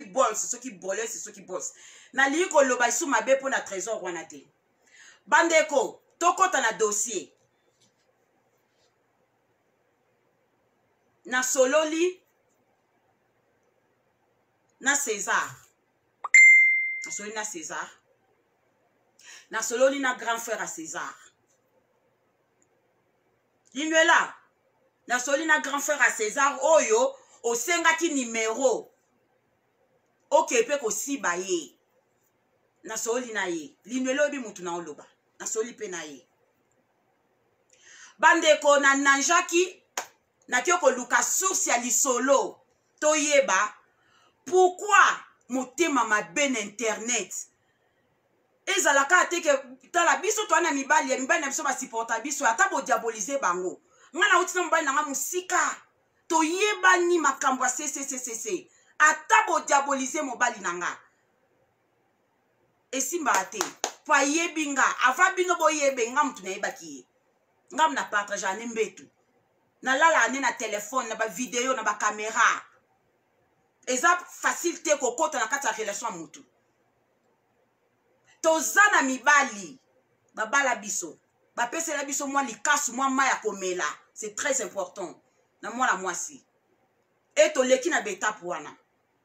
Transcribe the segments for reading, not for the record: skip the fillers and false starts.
boss, ceux qui bolent, c'est ceux qui bossent. Na liko loba isu mabe pour na trésor wana te. Bandeko, toko na dossier. Na sololi na César. Na sololi na César. Na sololi na grand frère à César. Linuela. Na sololi na grand frère à César oyo osenga ki numéro. Ok, pe ko si ba ye. Na sololi na ye. Linuela obi mutu na oloba. Na sololi pe na ye. Bandeko na nanjaki na kioko luka source ya lisolo. Toyeba. Pourquoi motema mabe na internet? Ezalaka ateke tala biso to na mibali na biso ba supporta biso ata bo diaboliser bango. Ngana utina mobali na nga musika. Toyeba ni makambo CCCCC. Ata bo diaboliser mobali na nga. Esimba ate. Po yebi nga ava bino bo yebe nga mutu na yebaki. Nga mna partage ane mbetu. Na lala ane na telefone na ba video na ba caméra. Eza facile te kokota na kati ya relation mutu. Tozana mibali babala biso. Bapese la biso mwa likasu mwa maya komela. C'est très important. Na mwa la mwasi. Et to leki na beta puana.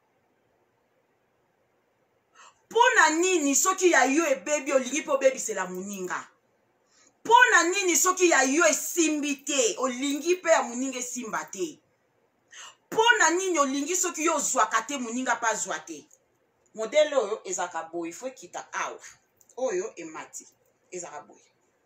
Pona nini soki ya yo e baby olingi po baby c'est la muninga. Pona nini soki ya yo e simbite olingi pe ya muninga simbate. Pona nini olingi soki yo zwaka te muninga pa zwate. Modèle oyo ezaka boy faut kita awa. Oyo emati ezaka boy.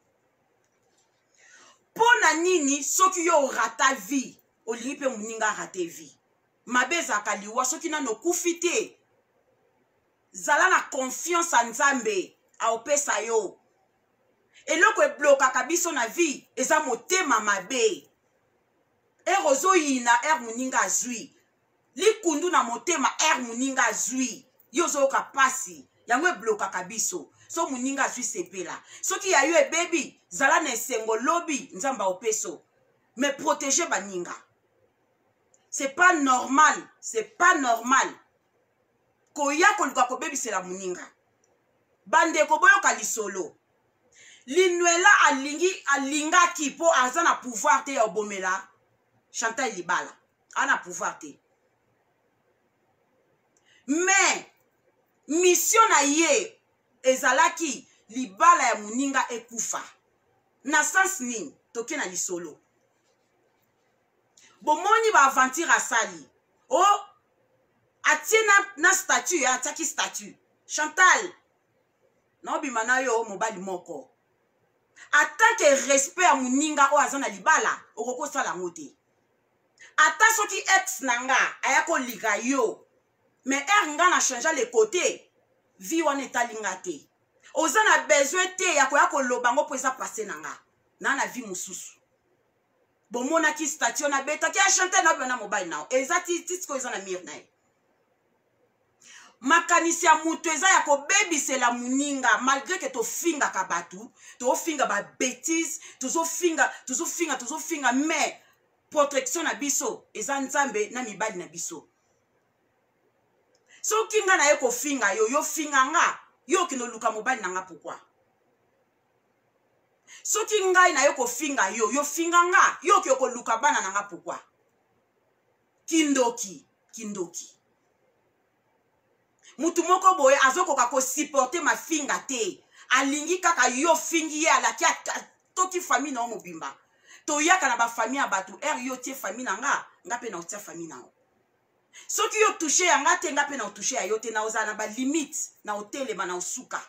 Pona nini soki yo rata vie olingi pe muninga rate vie. Mabeza kaliwa soki na no kufite. Zala na confiance en Nzambe a opesa yo. Eloko e bloka kabiso na vie eza motema mabe. Erozo yina muninga azui. Likundu na motema muninga azui. Yozo kapasi. Yango e bloka kabiso. So muninga azui sepela. Soki ya yo e baby. Zala na esengo lobby. Nzamba opeso. Mais protéger baninga. C'est pas normal. C'est pas normal. Koya koluka ko baby c'est la muninga. Bande ko boyo kalisolo. Linuela alinga ki po azana pouvoir te ya obomela. Chantal Libala. Ana pouvoir te. Mais mission na ye ezalaki libala ya muninga ekufa. Na sens ni toke na lisolo. Bomoni ba aventure asali. Oh atie na statut ataki statut. Chantal na obimana yo mobali moko. Ata que respect a muninga o azana libala okoko sala ngote. Ata soki ex nanga ayako liga yo. Mais nga na changer les côtés. Vi wana etalinga te. Ozana besoin te ya koyako lobango po eza passer nanga. Na vie mususu. Bomona ki statut na beta ki a chanter na bana mobile now. Ezati titiko eza na mir na. Makanisi ya mutu eza ya ko baby c'est la muninga malgré que to finga kabatu, to finga ba bêtise, to finga mais protection na biso eza Nzambe na mibali na biso. So kinga na yeko finga yo finga nga yo kino luka mobali nanga pourquoi? So kinga na yeko finga yo finga nga yo kyoko luka bana nanga pourquoi? Kindoki. Mutu moko boye azoko kako supporter ma finga te. Alingi kaka yo fingi ye alaki toki famille na mobimba. To yaka na ba famille abatu yo tie famille nanga ngape na otia famille na. Soki yo touché yanga te ngape na touché ya yo te na ozana ba limite na hotelema na osuka.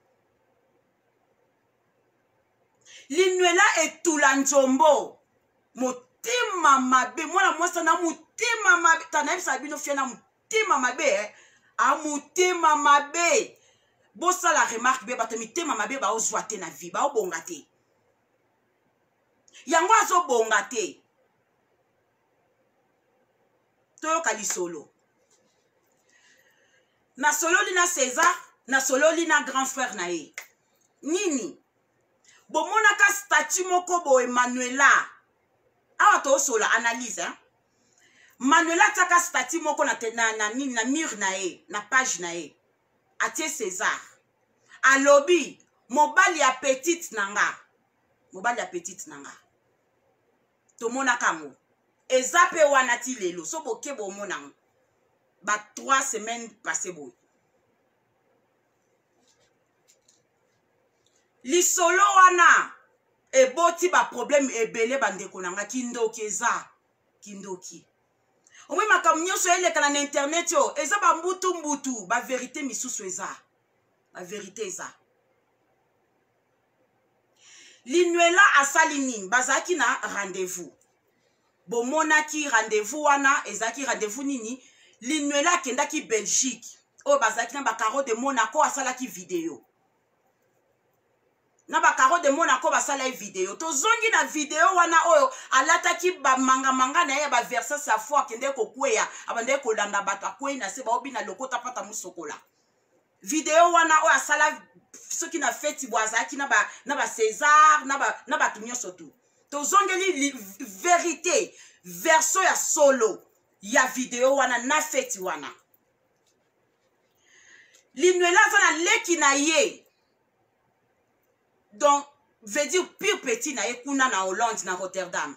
Linuela etula nzombo. Motema mabe mwana mwasa na motema mabe tanabi sabino fia na motema mabe a motema mabe. Bosa la remarque be bato mitema mabe ba ozwate na vie ba obongate. Yango azo bongate. Toyoka lisolo. Na sololi na César, na sololi na grand frère na ye. Nini? Bomona ka statut moko bo Emmanuela. Awa to sola analyse hein. Manuela taka stati moko na mur na ye, na page na ye. Atie César. Alobi, mobali ya petite nanga. Mobali ya petite nanga. Tomona kamo. Ezape wanati lelo. So boke bo monang. Ba 3 semaines passé boy. Lisolo wana. Eboti ba problème ebele bandeko nanga. Kindoki eza. Kindoki. Omi makamnyo so ele kana na internet yo. Eza ba mbutu. Ba vérité misusu eza. Ba vérité eza. Linuela asali nini. Bazaki na rendez-vous. Bomonaki rendez-vous wana. Ezaki rendez-vous nini. Linuela kendaki Belgique. O bazaki na bakaro de Monaco asalaki vidéo. Na bakaro de Monaco basala vidéo. To zongi na vidéo wana oyo alataki ba manga na ya ba verser sa foi kende ko kweya abande ko landa bato akwe na se ba obi na lokota pata musokola. Vidéo wana oyo asala soki na feti boazaki na ba César na ba tunyo sotu. To zongeli vérité verso ya solo ya vidéo wana na feti wana. Linuela zana leki na ye. Donc, veut dire pire petit na ye kuna na Hollande na Rotterdam.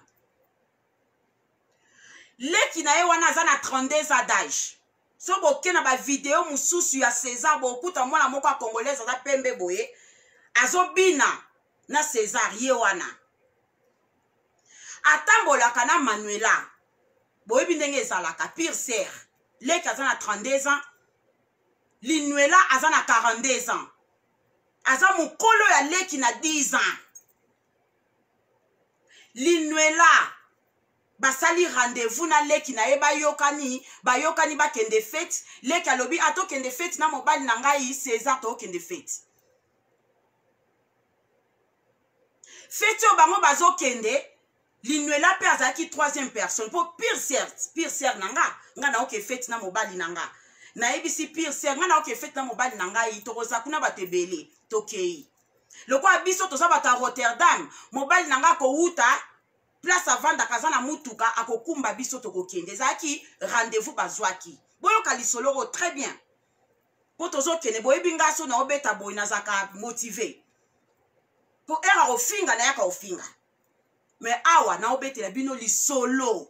Leki na ye wana zana 32 ans d'âge. So boke na ba vidéo mususu ya César bo kuta mwana moko congolaise za pembe boye. Azobina na César ye wana. Atambola kana Manuela. Boye bindenge ezalaka pire sœur. Leki azana 32 ans. Linuela azana 42 ans. Aza mukolo ya leki na 10 ans. Linuela basali rendez-vous na leki na ye bayokani ba kende fête. Leki alobi ato kende fête na mobali na ngai César to kende fête. Fête o bango bazo kende. Linuela pe azaki 3e personne. Po pire sœur nanga na oke fête na mobali nanga. Na ebisi pire sœur na oke fête na mobali nanga yi tokoza kuna batebele. Tokei. Loko abiso toza bata Rotterdam, mobali nanga ko uta place avant dakazana mutuka akokumba biso tokokende. Zaki rendez-vous bazwaki. Boyo kalisoloro très bien. Po tozo kene boye binga so na obeta boy na zaka motivé. Po era ofinga na yaka ofinga. Mais awa na obetela bino lisolo.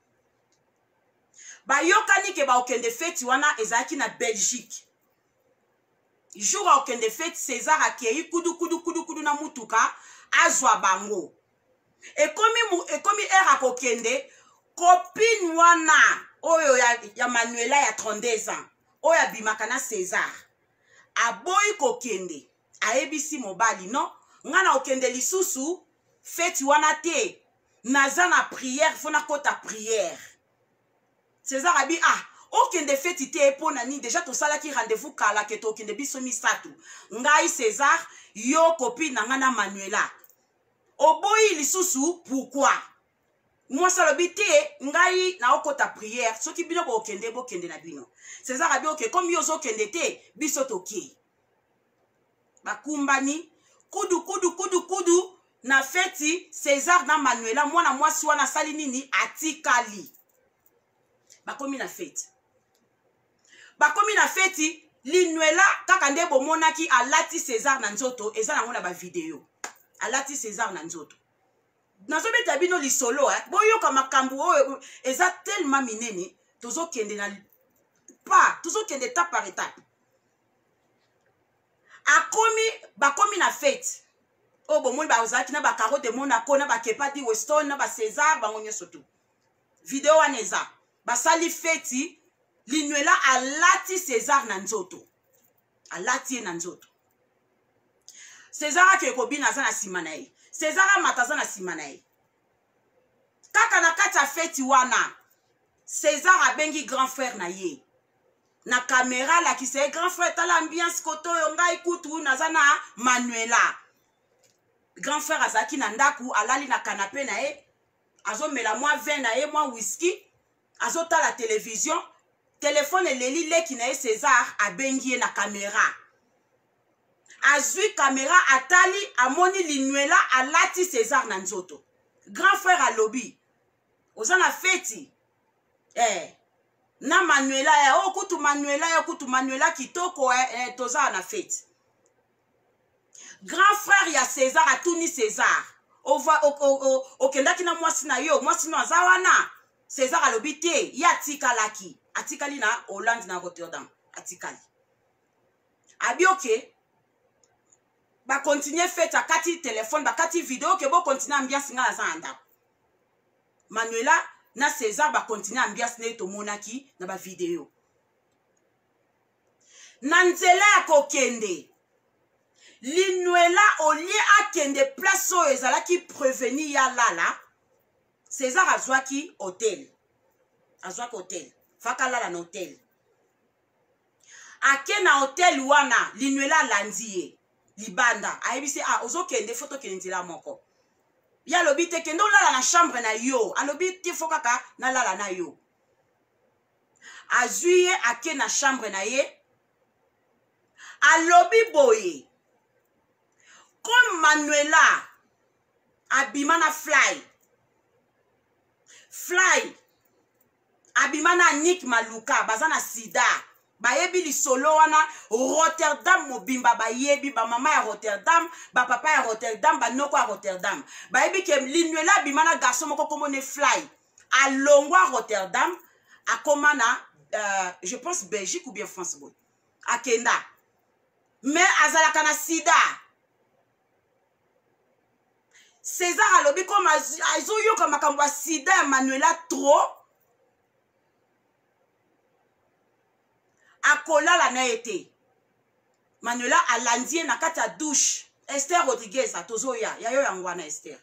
Ba yokani ke ba okende feti wana ezaki na Belgique. Jour a okende fête César akei kudu na mutuka azwa bango. E komi era kokende copine wana oyo ya Manuela ya 32 ans. Oyo bimaka na César. Aboyi kokende. Aebisi mobali no. Ngana okende lisusu fête wana te. Naza na prière fona kota prière. César abi okende feti te epona ni déjà to sala ki rendez-vous kala ke to okende biso misatu. Ngai César yo copine na ngana Manuela. Oboyi lisusu pourquoi? Moi salobi te ngai na okota prière soki bino bo okende na bino. César abi ok comme yo zo kende te biso toki. Bakumbani kudu na feti César na Manuela mwana mwasi wana sali nini atikali. Bakomi na feti. Bakomi na feti, Linuela kaka nde bomonaki alati César na nzoto, eza nango na ba video. Alati César na nzoto. Nazobeta bino lisolo boyoka makambu oyo eza tellement minene, tozo kende na tozo kende étape par étape. Bakomi na feti. O bomoni bazaki na ba Caro de Monaco na ba Kepadi Weston na ba César bango nyoso tu. Video waneza. Basali feti Linuela alati César na nzoto. Alati na nzoto. César akekobi na za na sima na ye. César amataza na sima na ye. Kaka na kati ya feti wana. César abengi grand frère na ye. Na caméra la ki se grand frère tala ambiance koto yo ngai kutu na za na Manuela. Grand frère azaki na ndaku alali na canapé na ye. Azo mela mwa vin na ye mwa whisky. Azo ta la télévision. Téléphone eleli leki na ye César abengi na caméra. Azui caméra atali amoni Linuela alati César na nzoto. Grand frère alobi. Ozana feti. na Manuela ya kutu Manuela kitoko toza na fête. Grand frère ya César atuni César. Okendaki na mwasi na yo, mwasi no azawana. César alobite ya atikalaki. Atikali na Hollande na Rotterdam. Atikali. Abi ok. Ba continue fête a kati téléphone, ba kati vidéo ke bo continue ambiance nga za anda. Manuela na César ba continue ambiance ne to monaki na ba vidéo. Na nzela ya kokende. Linuela olie akende place o ezalaki prévenir ya lala. César azwaki hôtel. Azwaki hôtel. Faka lala na hôtel. Ake na hôtel wana Linuela landiye. Libanda. Aibisi ozo kende foto kende la moko. Ya lobi te kende lala na chambre na yo. Alobi te fokaka na lala na yo. Azuye ake na chambre na ye. Alobi boye. Comme Manuela abimana fly abimana Nick Maluka bazana sida bayebi li solo wana Rotterdam mobimba bayebi ba mama ya Rotterdam ba papa ya Rotterdam ba noko ya Rotterdam bayebi ke Linuela abimana garçon moko komone fly alongwa Rotterdam akomana je pense Belgique ou bien France boy akenda mais azalaka na sida. César alobi comme azoyo kama kamba sida ya Manuela trop akola la na ete Manuela alandie na kata douche Esther Rodriguez atozoya ya yo yangwana Esther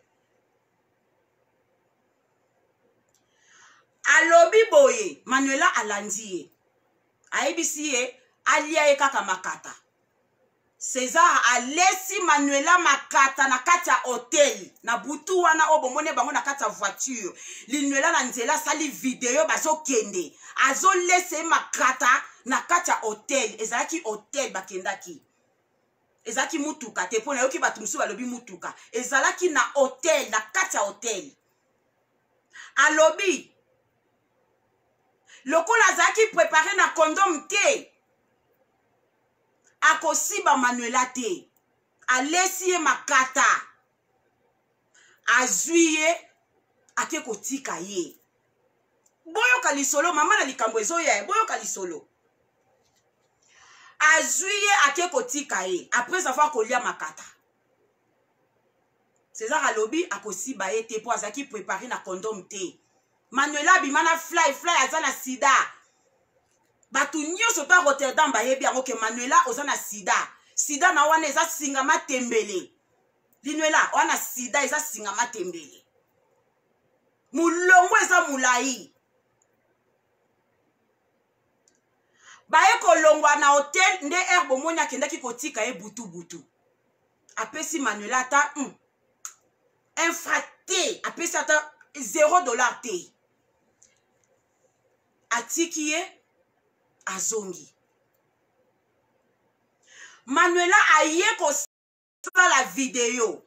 alobi boye Manuela alandie aibisi ye alia ye kaka makata. César alesi Manuela makata na kata hotel na butu wana obomone bango na kata voiture. Linuela na nzela sali video bazo kende. Azo lese makata na kata hotel. Ezalaki hotel bakendaki. Ezalaki mutuka te pona yoki batu musu balobi mutuka. Ezalaki na hotel na kata hotel. Alobi lokola zaki préparé na condom te. Akosiba Manuela te. Alesi makata. Azuye ake kotika ye. Boyo kalisolo mama na likambo ezo ya boyo kalisolo. Azuye ake kotika ye après avoir kolia makata. César alobi akosiba ye te po azaki préparer na condom te. Manuela bimana fly azana sida. Batu nyonso ta Rotterdam bayebi yango ke Manuela ozana sida. Sida na wana eza singama tembele. Linuela wana sida eza singama tembele. Mulongo eza mulai. Baye kolongwa na hotel nde herbo moni akendaki kotika ye butu. Apesi Manuela ta infraté. Apesi ata $0 te. Atiki ye azongi. Manuela aye ko la vidéo.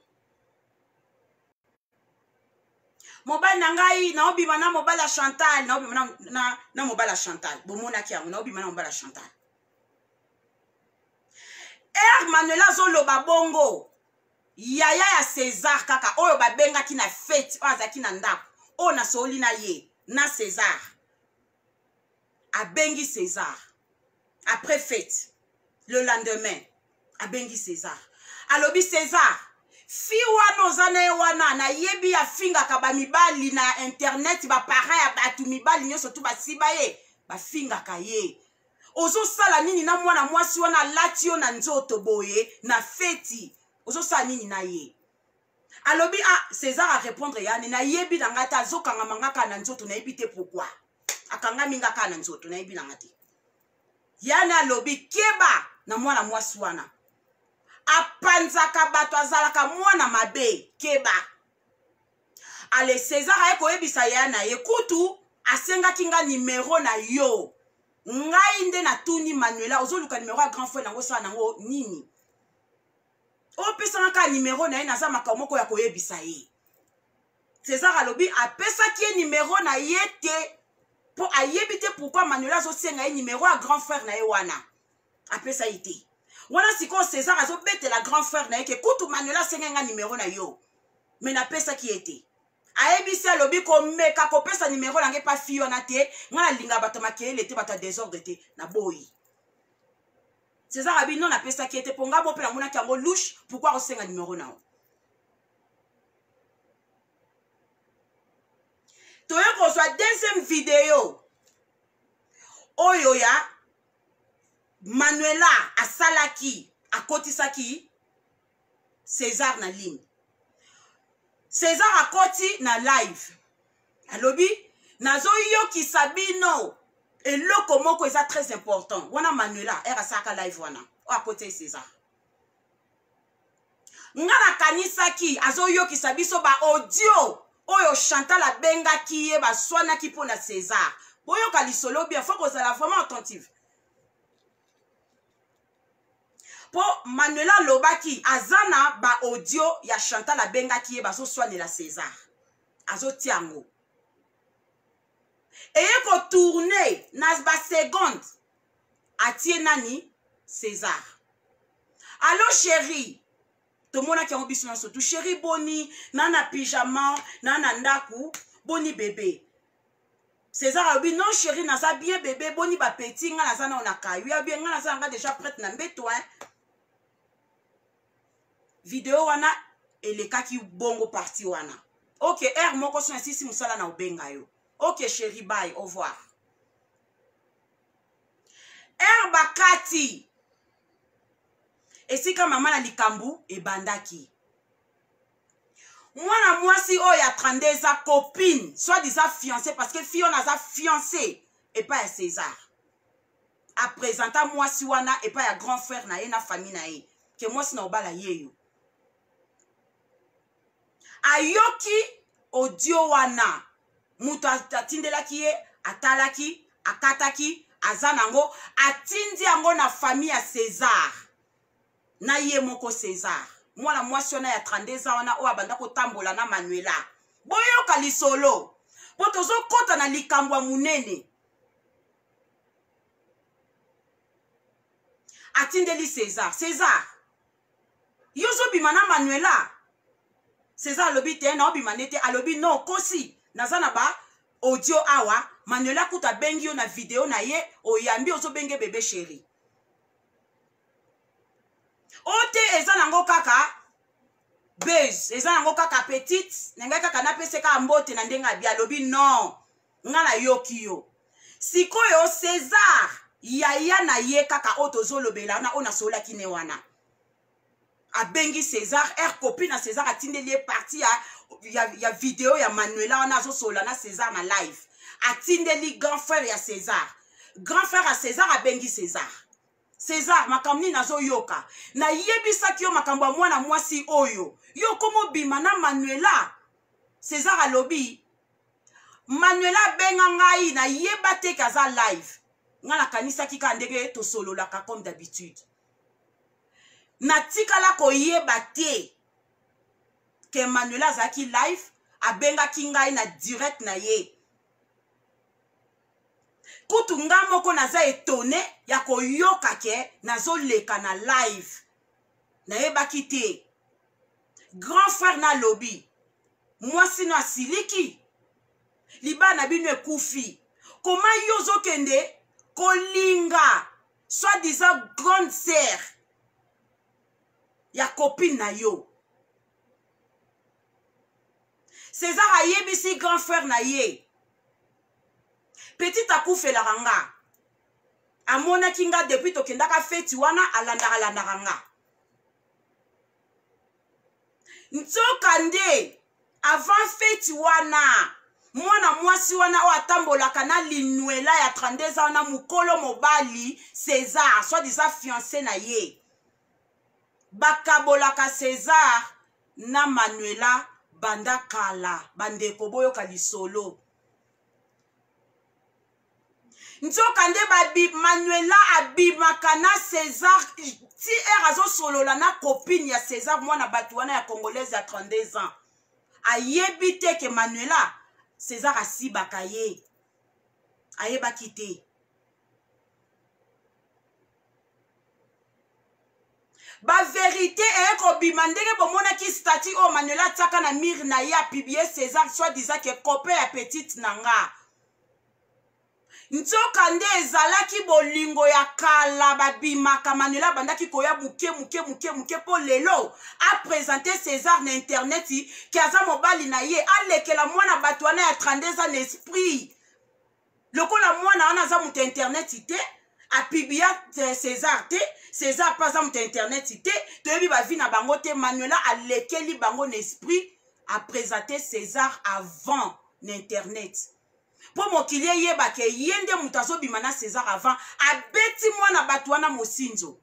Mobile nangai na obi mana mobile Chantal na obi mana na mobile Chantal. Bomona ki na obi mana mobile Chantal. Manuela zolo babongo. Yaya ya César kaka oyo babenga ki na fête azaki na ndako. O na soli na ye na César. Abengi César. Après fête, le lendemain, abengi César. Alobi César, fi wano zane wana na yebi ya finga kaba mibali na internet ba para ya batu mibali nyoso tu basiba ye, ba finga ka ye. Ozo sala nini na mwana mwasi wana latio na nzoto boye na feti. Ozo sala nini na ye. Alobi César a répondre ya na yebi na ngata zo kanga mangaka na nzoto na yebi te pourquoi. Akanga minga kana nzoto na yebi na ngati. Yana lobi keba na mwana mwasi wana. Apanzaka bato azalaka mwana mabe keba. Ale César ayeko yebisa yana yekutu asenga kinga numero na yo. Ngai nde na tuni Manuela ozoluka numero ya grand frère nango sa nango nini. Opesa ka numero na ye na za makamoko ya koyebisa ye. César alobi apesa ki numero na ye te. Pour ayebite pourquoi Manuela zo senga numéro à grand frère na wana. Après ça été. Wana siko César azo bete la grand frère na ke kutu Manuela senga numéro na yo. Mais na pesa qui était. Ayebisi alobi ko meka ko pesa numéro na nge pa fiyo na te, ngana linga bato makele te bata désordre te na boy. César abi non na pesa qui était ponga bo pe na mona kango louche, pourquoi osenga numéro na? Toye ko soit deuxième vidéo. Oyo ya Manuela asalaki akotisaki César na ligne. César akoti na live. Alobi nazo yoki sabino eloko moko eza très important. Wana Manuela era saka live wana. O akote César. Ngana kanisaki azo yoki sabiso ba audio oyo Chantal abengaki ye ba swanaki pona César. Boyo kalisolo bien faut que ça la vraiment attentive. Pour Manuela lobaki azana ba audio ya Chantal abengaki ye ba so swanela César. Azo tiango. Eye ko tourner nas ba seconde atie nani César. Allo chérie. Tout monde qui a envie de tout chérie boni nana pyjama nana ndaku boni bébé. César a dit non chérie naza bien bébé boni ba petit nga naza na onaka yo bien nga naza nga déjà prête na mbeto hein. Vidéo wana eleka ki bongo parti wana. OK R moko so insisi musala na obenga yo. OK chérie bye au revoir. R bakati. Et si quand maman a likambu et bandaki. Mwana mwasi oyo a 32 ans copine, soit disant fiancée parce que Fiona a fiancé et pas à César. A présenta mwasi wana et pas à grand frère na ye na famille na ye. Que mwasi na obala ye yo. Ayoki audio wana mutu atindelaki ye, atalaki, akataki, azanango, atindi yango na famille ya César. Na ye moko César. Mwana mwasi wana ya 32 ans wana o abanda ko tambola na Manuela. Boyo kalisolo. Potozo kota na likambo munene. Atindeli César. César. Yozo bimana Manuela. César lobi te na obimanete alobi non kosi. Nazana ba audio awa Manuela kuta bengi yo na video na ye oyambi ozo benge bébé chéri. Ote eza nango kaka base eza nango kaka petite nenga kaka na pese ka mbote na ndenga bia lobi non ngala yoki yo sikoyo César yaya na ye kaka otozo lobela na ona sola kine wana abengi César er copine na César atindeli parti ya video ya Manuela wana zo sola na César na live atindeli grand frère ya César à César abengi César César makamni nazo yoka na yebisa kiyo makambo mwana mwasi oyo yo komo bima na Manuela César alobi Manuela benga ngai na yeba te kaza live ngala kanisa kika ndege to solo la comme d'habitude na tikala ko yeba te ke Manuela zaki live abenga kingai na direct na ye kutu nga moko naza etone ya koyoka ke nazo leka na live na yebaki te grand frère na lobby mwasi no asiliki libana bino ekufi koma yozo kende kolinga soit disant grande sœur ya copine na yo César ayebisi grand frère na ye petit akufe la ranga amona kinga depuis to kendaka feti wana alandaka nga ntoka nde avant feti wana mwana mwasi wana o atambolaka na Linuela ya 32 ans na mukolo mobali César soit disant fiancé na ye bakabolaka César na Manuela banda kala bandeko boyo kalisolo ntoka nde babi Manuela abimaka na César ti erazo solola na copine ya César mwana batu wana ya congolaise ya 32 ans ayebite ke Manuela César asibaka ye ayeba kite. Ba vérité est ko bimandenge bomona ki statut o Manuela taka na mir na ya publier César soit disant que copain ya petite nanga. Nzoka nde ezalaki bolingo ya kala babimaka Manuela bandaki koya muke po lelo a présenter César na internet ki aza mobali na ye alekela mwana bato wana ya 32 ans esprit. Lokola mwana wana aza mutu internet te a publier César te César pas aza mutu internet te toyebi bavi na bango te. Manuela alekeli bango na esprit a présenter César avant l'internet. Po mokili yeba ke yende mutazo bimana César avant abeti mwana bato wana mosinzo.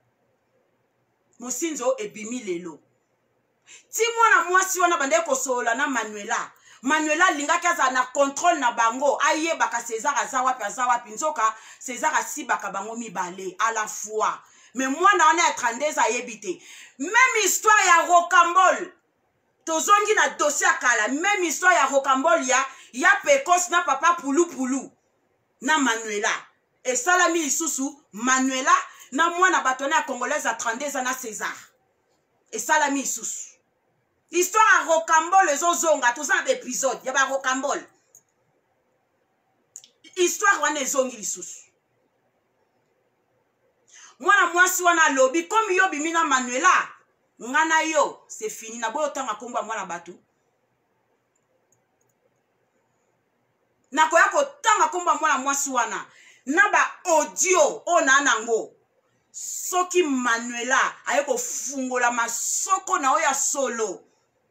Mosinzo ebimi lelo. Ti mwana mwasi wana bande kosola na Manuela. Manuela lingaki aza na contrôle na bango ayebaka César aza wapi nzoka César asibaka bango mibale à la fois. Mais mwana wana ya 32 ayebite. Même histoire ya Rocambole. Tozongi na dossier akala même histoire ya Rocambole ya Pecos na papa pulu na Manuela et salami isusu Manuela na mwana batona ya congolaise à 32 ans na César et salami isusu histoire à Rocambole ezozonga toza na épisode ya ba Rocambole histoire wana ezongi lisusu mwana mwasi wana lobi comme yo bimina Manuela ngana yo c'est fini na boyo tanga komba mwana batu na koya kotanga komba mwana mwasi wana na ba audio ona nango soki Manuela aye kofungola masoko na oya solo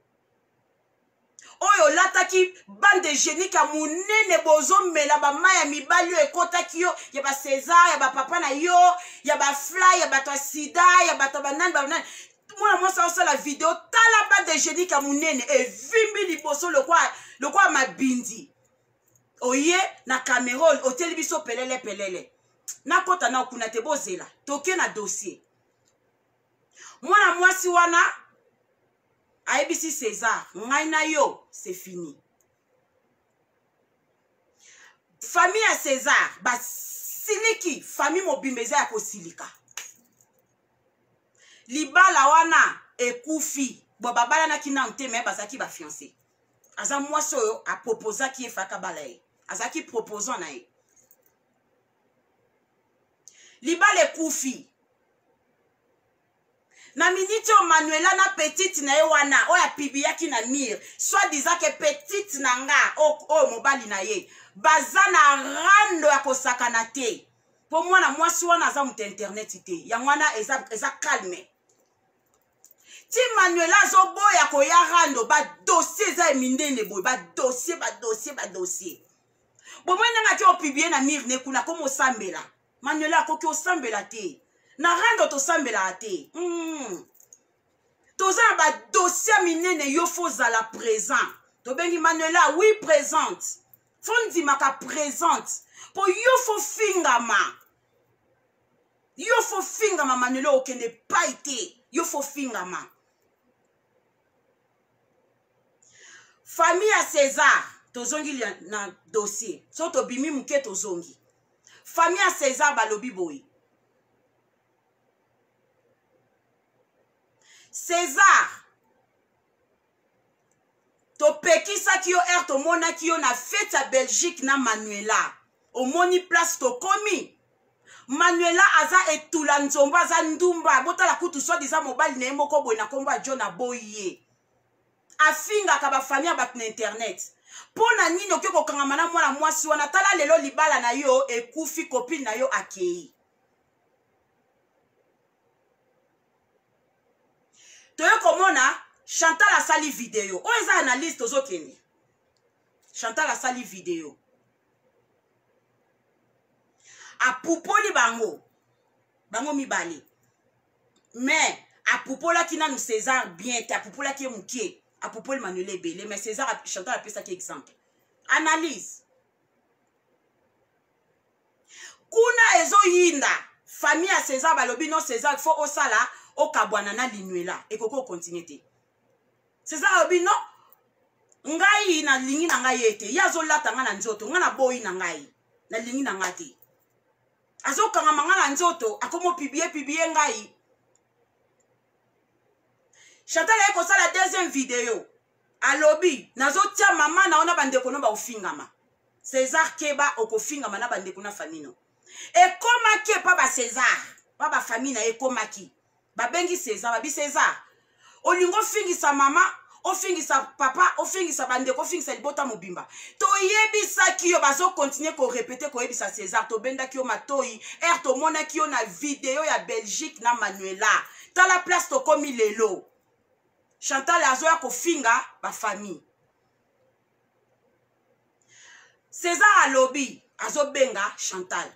oyo lataki bande génique ya munene bozo mela ba maya mibali yo ekotaki yo ya ba César ya ba papa na yo ya ba fly ya ba to sida ya ba to banane mwana mwasi osala video tala bande génique ya munene evimbi liboso lokwa mabindi oye na Cameroun hotel biso pelele na kota na okuna te bozela toke na dossier mwana mwasi wana aibisi César ngai na yo c'est fini. Famille ya César basiliki famille mobimbeza ya kosilika libala wana ekufi bo babala na kina nteme bazaki ba fiancé aza mwasi oyo a proposa ki efaka balaye azaki proposant na ye libala ekufi na minute o Manuela na petite na ye wana oya pibiaki na mire soit disant que petite na nga o mobali na ye baza na rando ya kosakana te po mwana mwasi wana aza mutu internet te ya mwana eza calme ti Manuela zo boya koya rando ba dossier za mindene boy ba dossier bo mwana ngati o publier na mire ne kuna komo sambela Manuela koki o sambela te na rando to sambela te toza ba dossier minene yo foza la présent to bengi Manuela oui présente fondi maka présente po yo fo fingama Manuela okende pa ite yo fo fingama. Famille à César tozongi na dossier so to bimi muke tozongi famille à César balobi boy César to pekisa ki yo to mona ki yo na fête à Belgique na Manuela au moni place to komi Manuela aza etula nzomba aza ndumba botala kutu so diza mobali na moko boy na komba John aboye afinga ka ba famille ba na internet pona nini okeko kangama na mwana mwasi wana tala lelo libala na yo ekufi copine na yo akei toyo komona Chantal a sali vidéo o eza analyse tozokeni Chantal a sali vidéo a pupoli bango mibali mais a pupola kina nous César bien ta pupola ki mukie a pupoli Manuela ebele mais César a Chantal a pesa ki exemple analyse kuna ezo yinda famille a César balobi non César faut osala o kabwana na Linuela ekoko continue te César balobi non ngai na lingi na ngai ete yazo lata nga na nzoto nga na boyi na ngai na lingi na ngati azo kanga mangana nzoto akomo pibie ngai Chantal eko sala deuxième vidéo alobi nazo tia mama na ona bandeko no ba ofingama César Keba okofingama na bandeko na famino ekoma ke pa ba César pa ba famina ekoma ki ba bengi César ba bi César olingo fingisa mama ofingisa papa ofingisa bandeko ofingisa libota mobimba to yebisa ki yo bazo continuer ko répéter ko yebisa César to benda ki yo matoi to mona ki yo na vidéo ya Belgique na Manuela ta la place to komi lelo Chantal azoya ko finga ba famille César alobi azo benga Chantal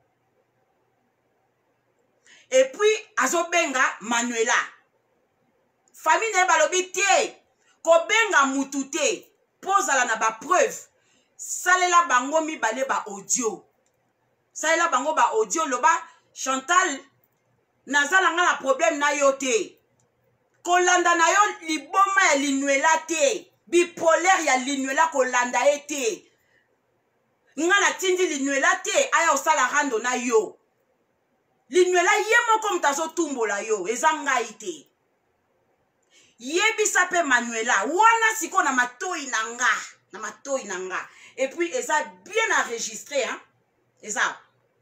et puis azo benga Manuela famille ne balobi tie ko benga mutute pozala na ba preuve salela bango mibale ba audio salela bango ba audio loba Chantal nazala nga na problème na yo te kolanda na yo liboma ya Linuela te bipolaire ya Linuela kolanda ete nga na tindi Linuela te aya osala rando na yo Linuela ye moko mtazo tumbola yo eza ngai te yebisa pe Manuela wana siko na matoi na nga et puis eza bien enregistré hein eza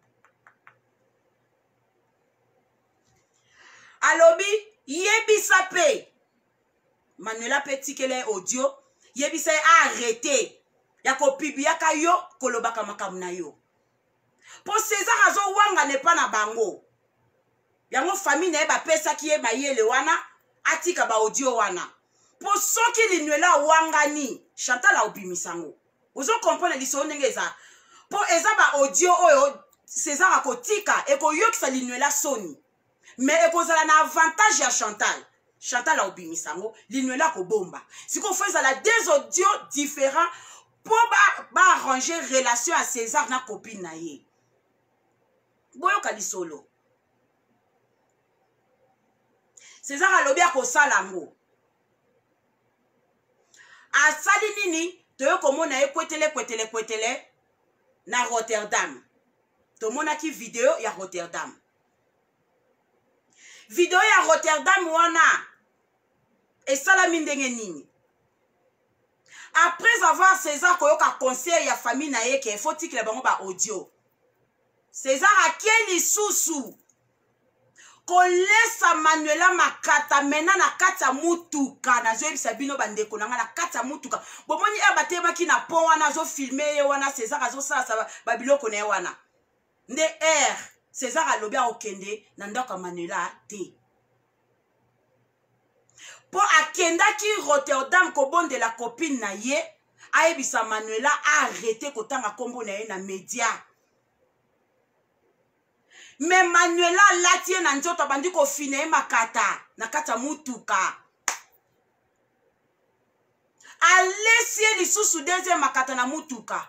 alobi yebisa pe Manuela pe tikele audio yebisa arrêté ya kopibia ka yo kolobaka makamu na yo po César azo wanga ne pa na bango yango famille na ba pesa ki e mayele wana atika ba audio wana po soki Linuela wangani Chantal a obimisango ozo comprendre liso ndenge eza po eza ba audio oyo César akotika eko yokisa Linuela soni mais ekozala na avantage ya Chantal a obimisango Linuela ko bomba siko feza la deux audios différents pour ba arranger relation à César na copine na ye boyo kalisolo César alobi akosala ngo asali nini toyo komona ye kwetele na Rotterdam tomona ki video ya Rotterdam wana esala mindenge nini après avoir César koyoka conseil ya famille na ye ke faut tikela bango ba audio César akeli susu kolesa Manuela makata mena na kata mutuka na zoyebisa bino bandeko nanga na kata mutuka bomoni batebaki na pont wana zo filmer ye wana César azo sala babiloko na ye wana nde César alobi okende na ndako Manuela te po akendaki Rotterdam ko bonde la copine na ye ayebisa Manuela arrêté kotanga kombo na ye na media mais Manuela latie na nzoto bandi ko fine makata na kata mutuka alesie lisusu deuxième makata na mutuka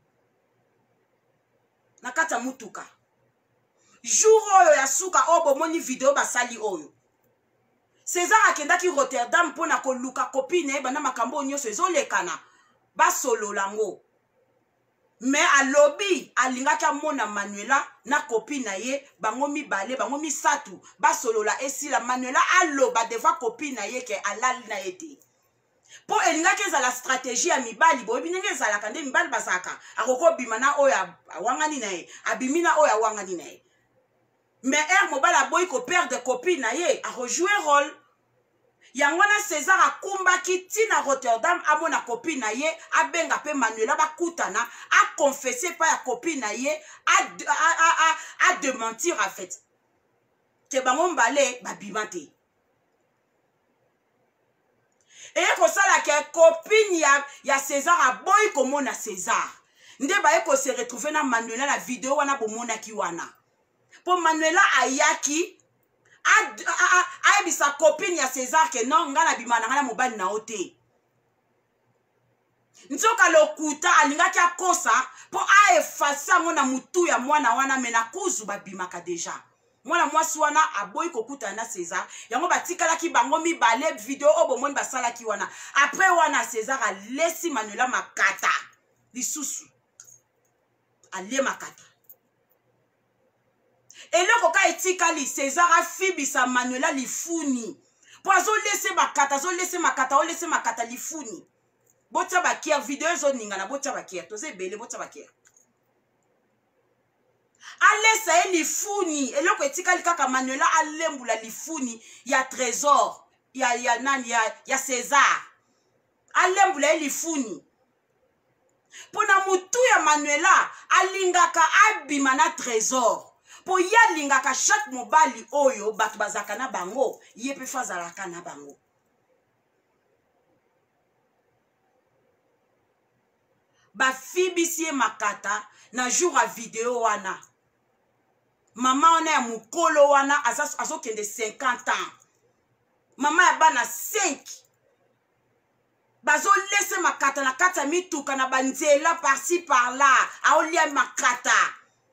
na kata mutuka jour oyo ya suka obo moni video basali oyo César akendaki Rotterdam pona ko luka copine bana makambo nyonso ezolekana basolo lango mais alobi alingaki amona Manuela na copine na ye bango mibale bango misatu basolola esila Manuela aloba devant copine na ye ke alali na ye te po elingaki ezala stratégie ya mibali boyebi ndenge ezalaka nde mibali basaka akoko bima na oyo awangani na ye abimi na oyo awangani na ye mais mobali aboyi ko perdre copine na ye arejouer rôle yango na César akumbaki tina Rotterdam amona copine na ye abenga pe Manuela bakutana a confesser pa ya copine na ye a démentir en fait ke bango mbale babima te et ko sala ke copine ya César aboyi komona César nde baye ko se retrouver na Manuela na vidéo wana bomona ki wana po Manuela ayaki ayebisa copine ya César ke non nga na bima na nga na mobali na ote nzoka lokuta alingaki akosa po aefase yango na mutu ya mwana wana me na kuzu babimaka deja mwana mwasi wana aboyi kokutana na César yango batikalaki bango mibale video oyo bomoni basalaki wana après wana César alesi Manuela makata lisusu alie makata eloko ka etikali César afibisa Manuela lifuni po azolese makata lifuni botya bakier video ezoninga na botya bakier toze ebele botya bakier alesa ye lifuni eloko etikali kaka Manuela alembula lifuni ya trésor ya nani ya César alembula ye lifuni pona mutu ya Manuela alingaka abima na trésor po ye alingaka chaque mobali oyo bato bazaka na bango ye pe fazalaka na bango bafibisi ye makata na jour a video wana mama wana ya mukolo wana azokende 50 ans mama ya bana 5 bazolese makata na kati ya mituka na banzela par-ci par-là aolia makata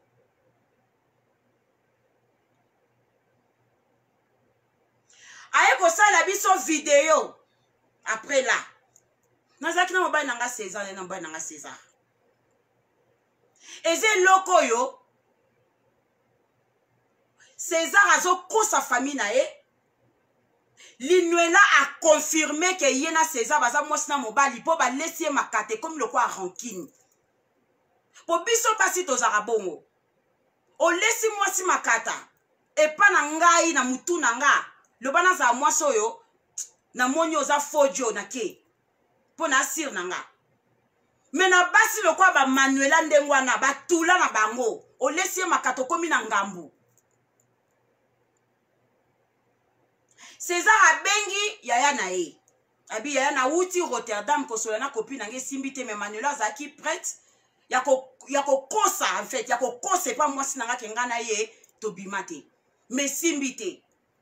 aye kosala biso video après là nazaki na mobali nanga César na mobali nanga César eze eloko oyo César azokosa famille na ye Linuela a confirmé que yena César baza mwasi na mobali po balesi ye makate comme le quoi rancune po biso pasi tozaka bongo olesi mwasi makata epa na ngai na mutu na nga loba naza mwasi oyo na moni oza fojo na ke po na asir na nga me na basi le quoi ba Manuela ndengwana batula na bango olesi ye makate komi na ngambu César abengi yaya na ye abi yaya na uti Rotterdam kosola na copine nange simbite me Manuela azaki prête ya kokosa en fait ya kokosa pa mwasi nanga kenga na ye tobimate me simbite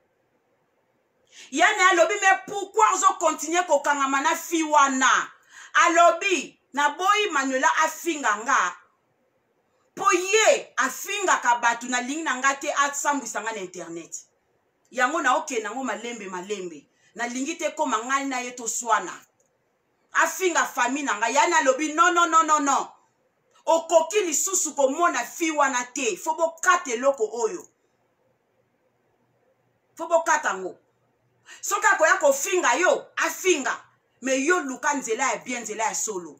yana alobi me pourquoi ozo continuer kokangama na fi wana alobi na boyi Manuela afinga nga po ye afinga ka batu na ligne na nga te asambwisa nga na internet yango na oke nango malembe na lingi te koma ngai na ye to swana afinga famille na nga yana lobi non okoki lisusu komona fi wana te fo bokate loko oyo fo bokata ngo soka koya kofinga yo afinga me yo luka nzela ya bien nzela ya solo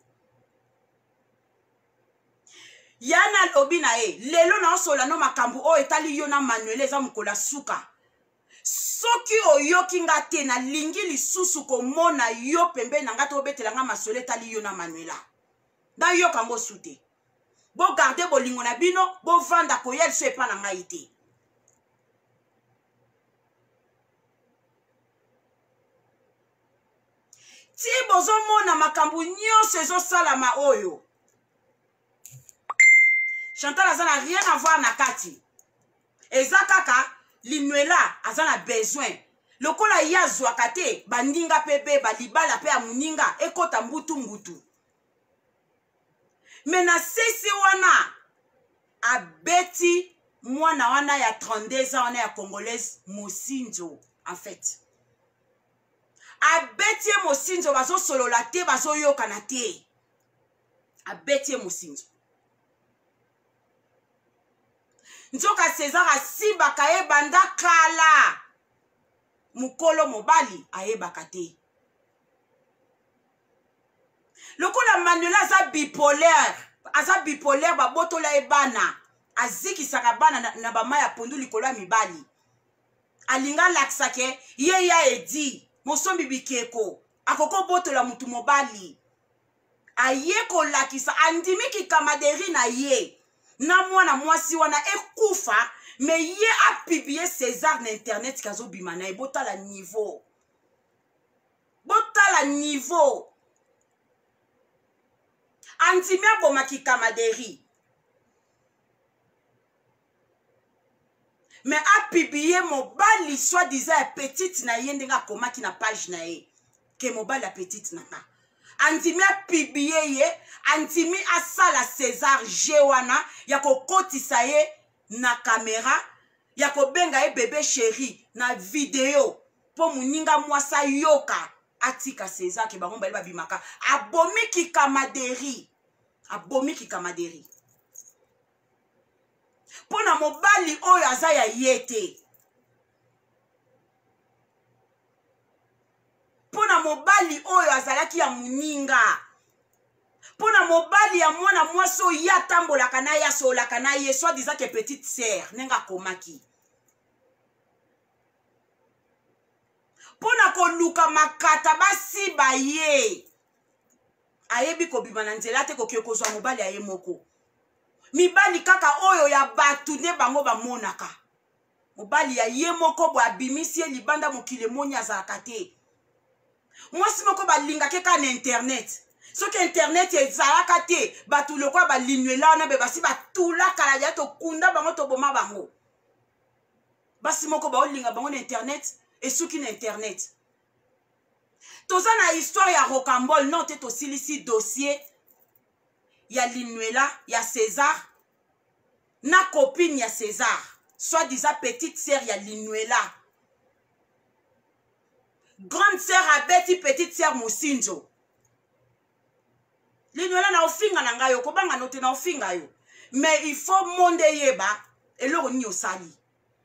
yana lobi na ye lelo na osola no makambu o etali yo na Manuela eza mukola suka soki oyoki nga te na lingi lisusu komona yo pembe na nga to obetela nga masolo etali yo na Manuela da yo kango sute bo garder bolingo na bino bo vanda koyel so epa na ngai te ti bozomona makambu nyonso ezosalama oyo Chantal aza na rien à voir na kati eza kaka Linuela aza na besoin lokola ye azwaka te bandinga pepe balibala pe ya muninga ekota mbutu me na sisi wana abeti mwana wana ya 32 ans wana ya congolaise Mosinzo en fait abeti ye Mosinzo bazosolola te bazoyokana te abeti ye Mosinzo nzoka César asibaka ye banda kala mukolo mobali ayebaka te lokola Manuela aza bipolaire babotola ye bana azikisaka bana na bama ya pondu likolo ya mibali alinga lakisa ke ye ya edi mosombi bikeko akoko botola mutu mobali aye kolakisa andimiki kamaderi na ye na mwana mwasi wana ekufa me ye apibie César na internet kazo bima na ye botala niveau andimi abomaki kamaderi me apibie mobali soi-disant ya petite na ye ndenge akomaki na page na ye ke mobali ya petite na nga andimi apibie ye andimi asala César G wana ya kokotisa ye na kamera ya kobenga ye bebe chéri na video po muninga mwasa yoka atika César ke bango bali babimaka abomiki kamaderi Pona mobali oyo aza ya yete. Pona mobali oyo azalaki ya muninga. Pona mobali ya mwana mwaso ya tambolaka na ya solaka na ye soit disant que petite sœur nenga komaki. Pona koluka makata basi baye. Ayebi kobima na nzela te koki kozwa mobali aye moko. Mibali kaka oyo ya batu ne bango bamonaka. Mobali ya ye moko bo abimisi libanda mokile moni azalaka te. Mwasi moko balinga keka na internet. Soki internet ezalaka te batu lokwa balinwela wana be basi batulaka la ya to kunda bango to boma bango. Basi moko baolinga bango na internet et soki na internet. Toza na histoire ya Rocambole non te to silisi dossier ya Linwela ya César na copine ya César soit disant petite sœur ya Linwela. Grande sœur abeti petite sœur Musinzo. Linwela na ofinga na ngayo kobanga note na ofinga yo. Mais il faut monde yeba eloko ni osali.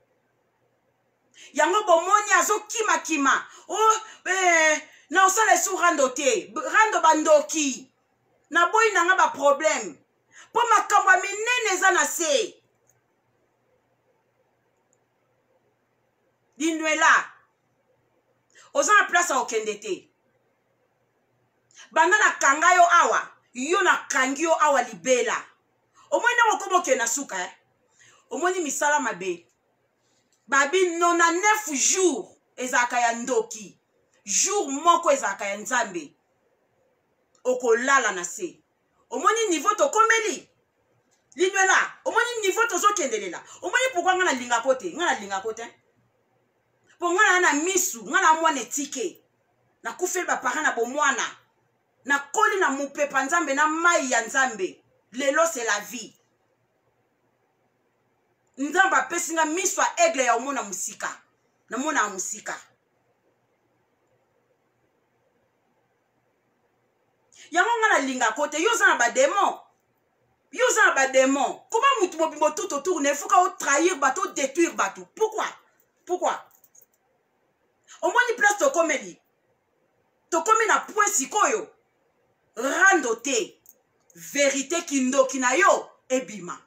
Yango bomoni azo kima kima. Oh na osala su rando te. Rando bandoki. Na boy na nga ba problème. Po makambo minene za na se. Linwela. Oza na place a okende te. Banda na kanga yo awa. Yo na kangi yo awa libela. Omoni na wakomo ke na suka Omoni misala mabe. Babi 99 jours ezaka ya ndoki. Jour moko ezaka ya nzambe. Okolala na se. Omoni niveau to komeli. Linwela. Omoni niveau to zo kendelela. Omoni pourquoi nga na linga kote. Nga na linga kote. Po nga na misu. Nga na mwane tike. Na kufeli ba parent na bomwana. Na koli na mupepa nzambe na mai ya nzambe. Lelo c'est la vie. Nzamba pesinga miswa aigle ya omona musika. Na mona musika. Yango nga na linga kote. Yoza na ba démon. Yoza na ba démon. Comment mutu mobimbo tout autour ne faut ka trahir bateau, détruire bateau. Pourquoi? Pourquoi? Au moins ni place to komeli. To komi na point sikoyo. Rando te. Vérité kindo kinayo ebima.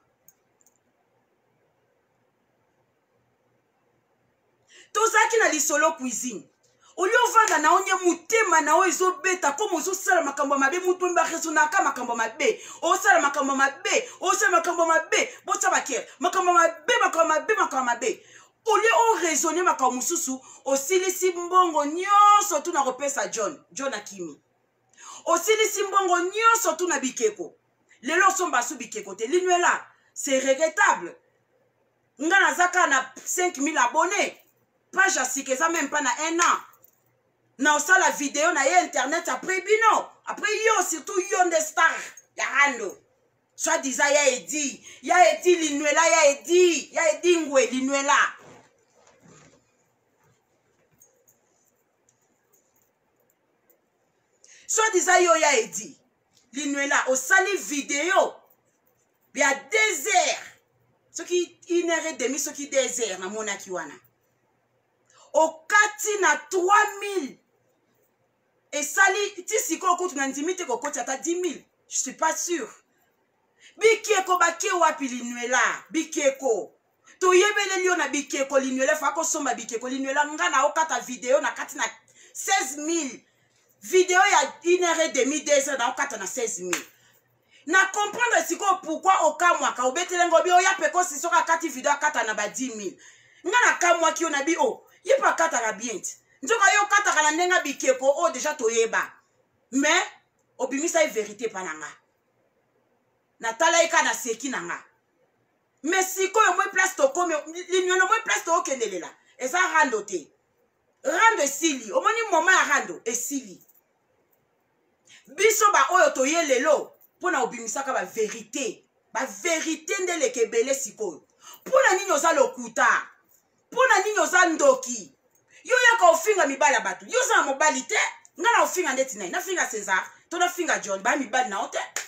Tozaki na lisolo cuisine. Olio vanda na onye mutema na oizo beta komo ozo sala makambo mabe mutu mba resonaka makambo mabe. O sala makambo mabe, o sala makambo mabe, bota baker. Makambo mabe. Olio o raisonner makambo mususu, osilisi mbongo nyonso tu na repesa John Akimi. Osilisi mbongo nyonso tu na bikeko. Lelo somba su bikeko te. Linwela, c'est regrettable. Nga nazaka na 5000 abonnés. Page à sikeza même pas na 1 an. Na osala vidéo na ye internet après bino. Après yo, surtout yo de star. Ya rando. Soit disant ya edi Linwela, ya edi ngwe Linwela. Soit disant yo ya edi Linwela, osali vidéo. Bia 2 heures. Ce qui 1h30, ce qui 2 heures na mona kiwana. Okati na 3000. Et sali, ti siko kout na ndimite ko koti ata 10 000. Je suis pas sûr. Bikeko bake wapi Linwela. Bikeko. To yebele liyo na bikeko Linwela. Fako somba bikeko Linwela. Nga na okata video na kati na 16 000. Video ya 1h30, 2 heures na okata na 16 000. Na comprendre siko pourquoi okamwaka. Obetelengo bi oya peko sisoka kati video akata na ba 10 000. Nga na kamwaki yo na bi o. Yepa kata la biente. Njoka yo kata la nenga bikeko o déjà toyeba. Mais obimisa vérité pananga. Na tala eka na seki nanga. Mais siko yo mwe place to comme linyono mwe place to okendelela. Eza rando te. Rando esili. Omoni moma ya rando esili. Biso ba oyo toye lelo pona obimisaka ba vérité. Ba vérité ndele kebele siko. Pona nini oza lokuta. Pona nini oza ndoki. Yo yaka ofinga mibala batu. Yo za mobali te. Nga na ofinga ndeti na. Na finga César. To na finga John. Ba mibali na ote.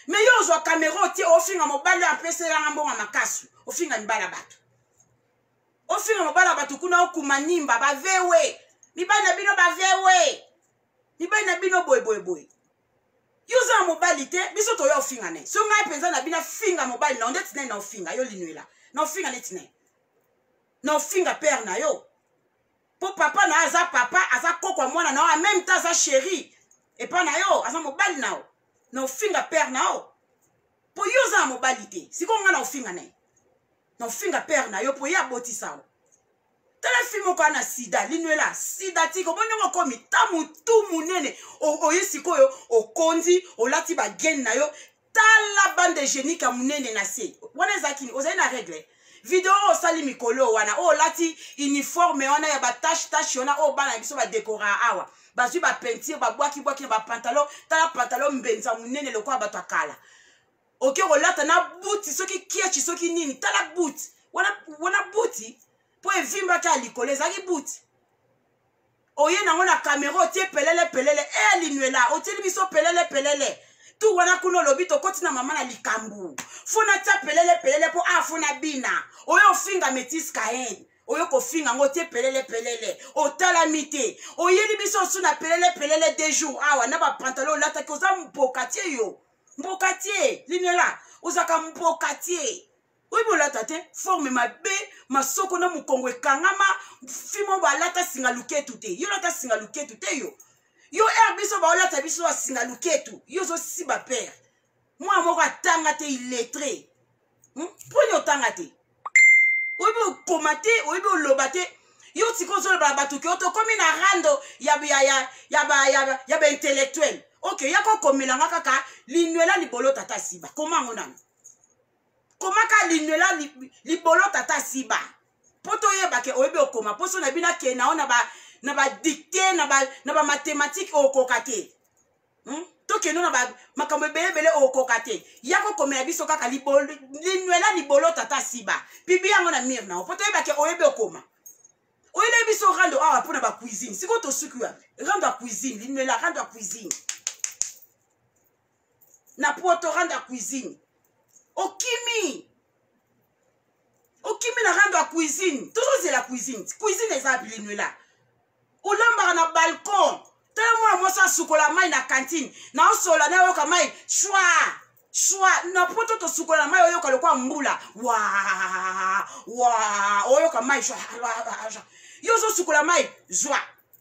Mais yo ozwa caméra otie ofinga mobali apeselanga mbongo makasu ofinga mibala bato ofinga mobala bato kuna okuma nimba bavewe mibali na bino bavewe mibali na bino boy yoza mobali te biso toyo ofinga ne so ngai penza na bina finga mobali na ondeti ne na ofinga yo linuela na ofinga neti ne na ofinga père na yo po papa na aza papa aza koko mwana na en même temps aza chéri et pas na yo aza mobali na yo na ofinga père na yo po yoza mobali te siko nga na ofinga ne na ofinga père na yo po ya botisa yo tala fimo kwa na sida linuela sida tiko bongo komi tamutu munene o yesiko yo okondi olati ba gen na yo tala bande génique munene na se wana zakini ozali na règle video osali mikolo wana o lati uniforme wana ya ba tache wana o bana biso ba décora awa bazwi ba peinture ba bwaki ba pantalon tala pantalon mbenza munene lokwa bato akala oke olata na buti soki kiechi soki nini tala buti wana buti po evimba ka likolo ezaki buti oye nango na caméra otie pelele linuela otie biso pelele tu wana kuno lobi tokoti na mama na likambu funa tia pelele po afuna bina oyo ofinga metis kaen oyo kofinga ngo tie pelele otala mite oye biso suna pelele 2 jours awa na ba pantalon lata ki oza mpokatie yo mpokatie linuela ozaka mpokatie oui bon lata te forme mabe masoko na mukongo ekangama fimo ba lata singa luketu te yo lata singa luketu te yo biso ba lata biso singa luketu yo zo si ba père moi moko atanga te illettré poni otanga te oui bon komate oui bon lobate yo tiko zo ba batu ke oto komi na rando ya ba intellectuel OK yako komelanga kaka linuela libolo tata siba comment ngona Comment ka linuela libolo tata siba poto yeba ke oyebe okoma poso na bina ke na ona ba dicter na ba mathématique okokate to ke no na ba makambo belebele okokate yako komela biso kaka linuela libolo tata siba bibi yango na mire na poto yeba ke oyebe okoma oyele biso rando awa pona ba cuisine siko to sukuwa rando a cuisine linuela rando a cuisine na poto rando a cuisine Okimi na rando à cuisine. Toujours c'est la cuisine. Cuisine les habillés là. Olamba na balcon. Tellement moi ça sukola mai na cantine. Na osola na yoka mai. Shwa. Na poto to sukola mai yoka lokwa mbula. Wa. Oyoka mai shwa. Yo so sukola mai. Joie.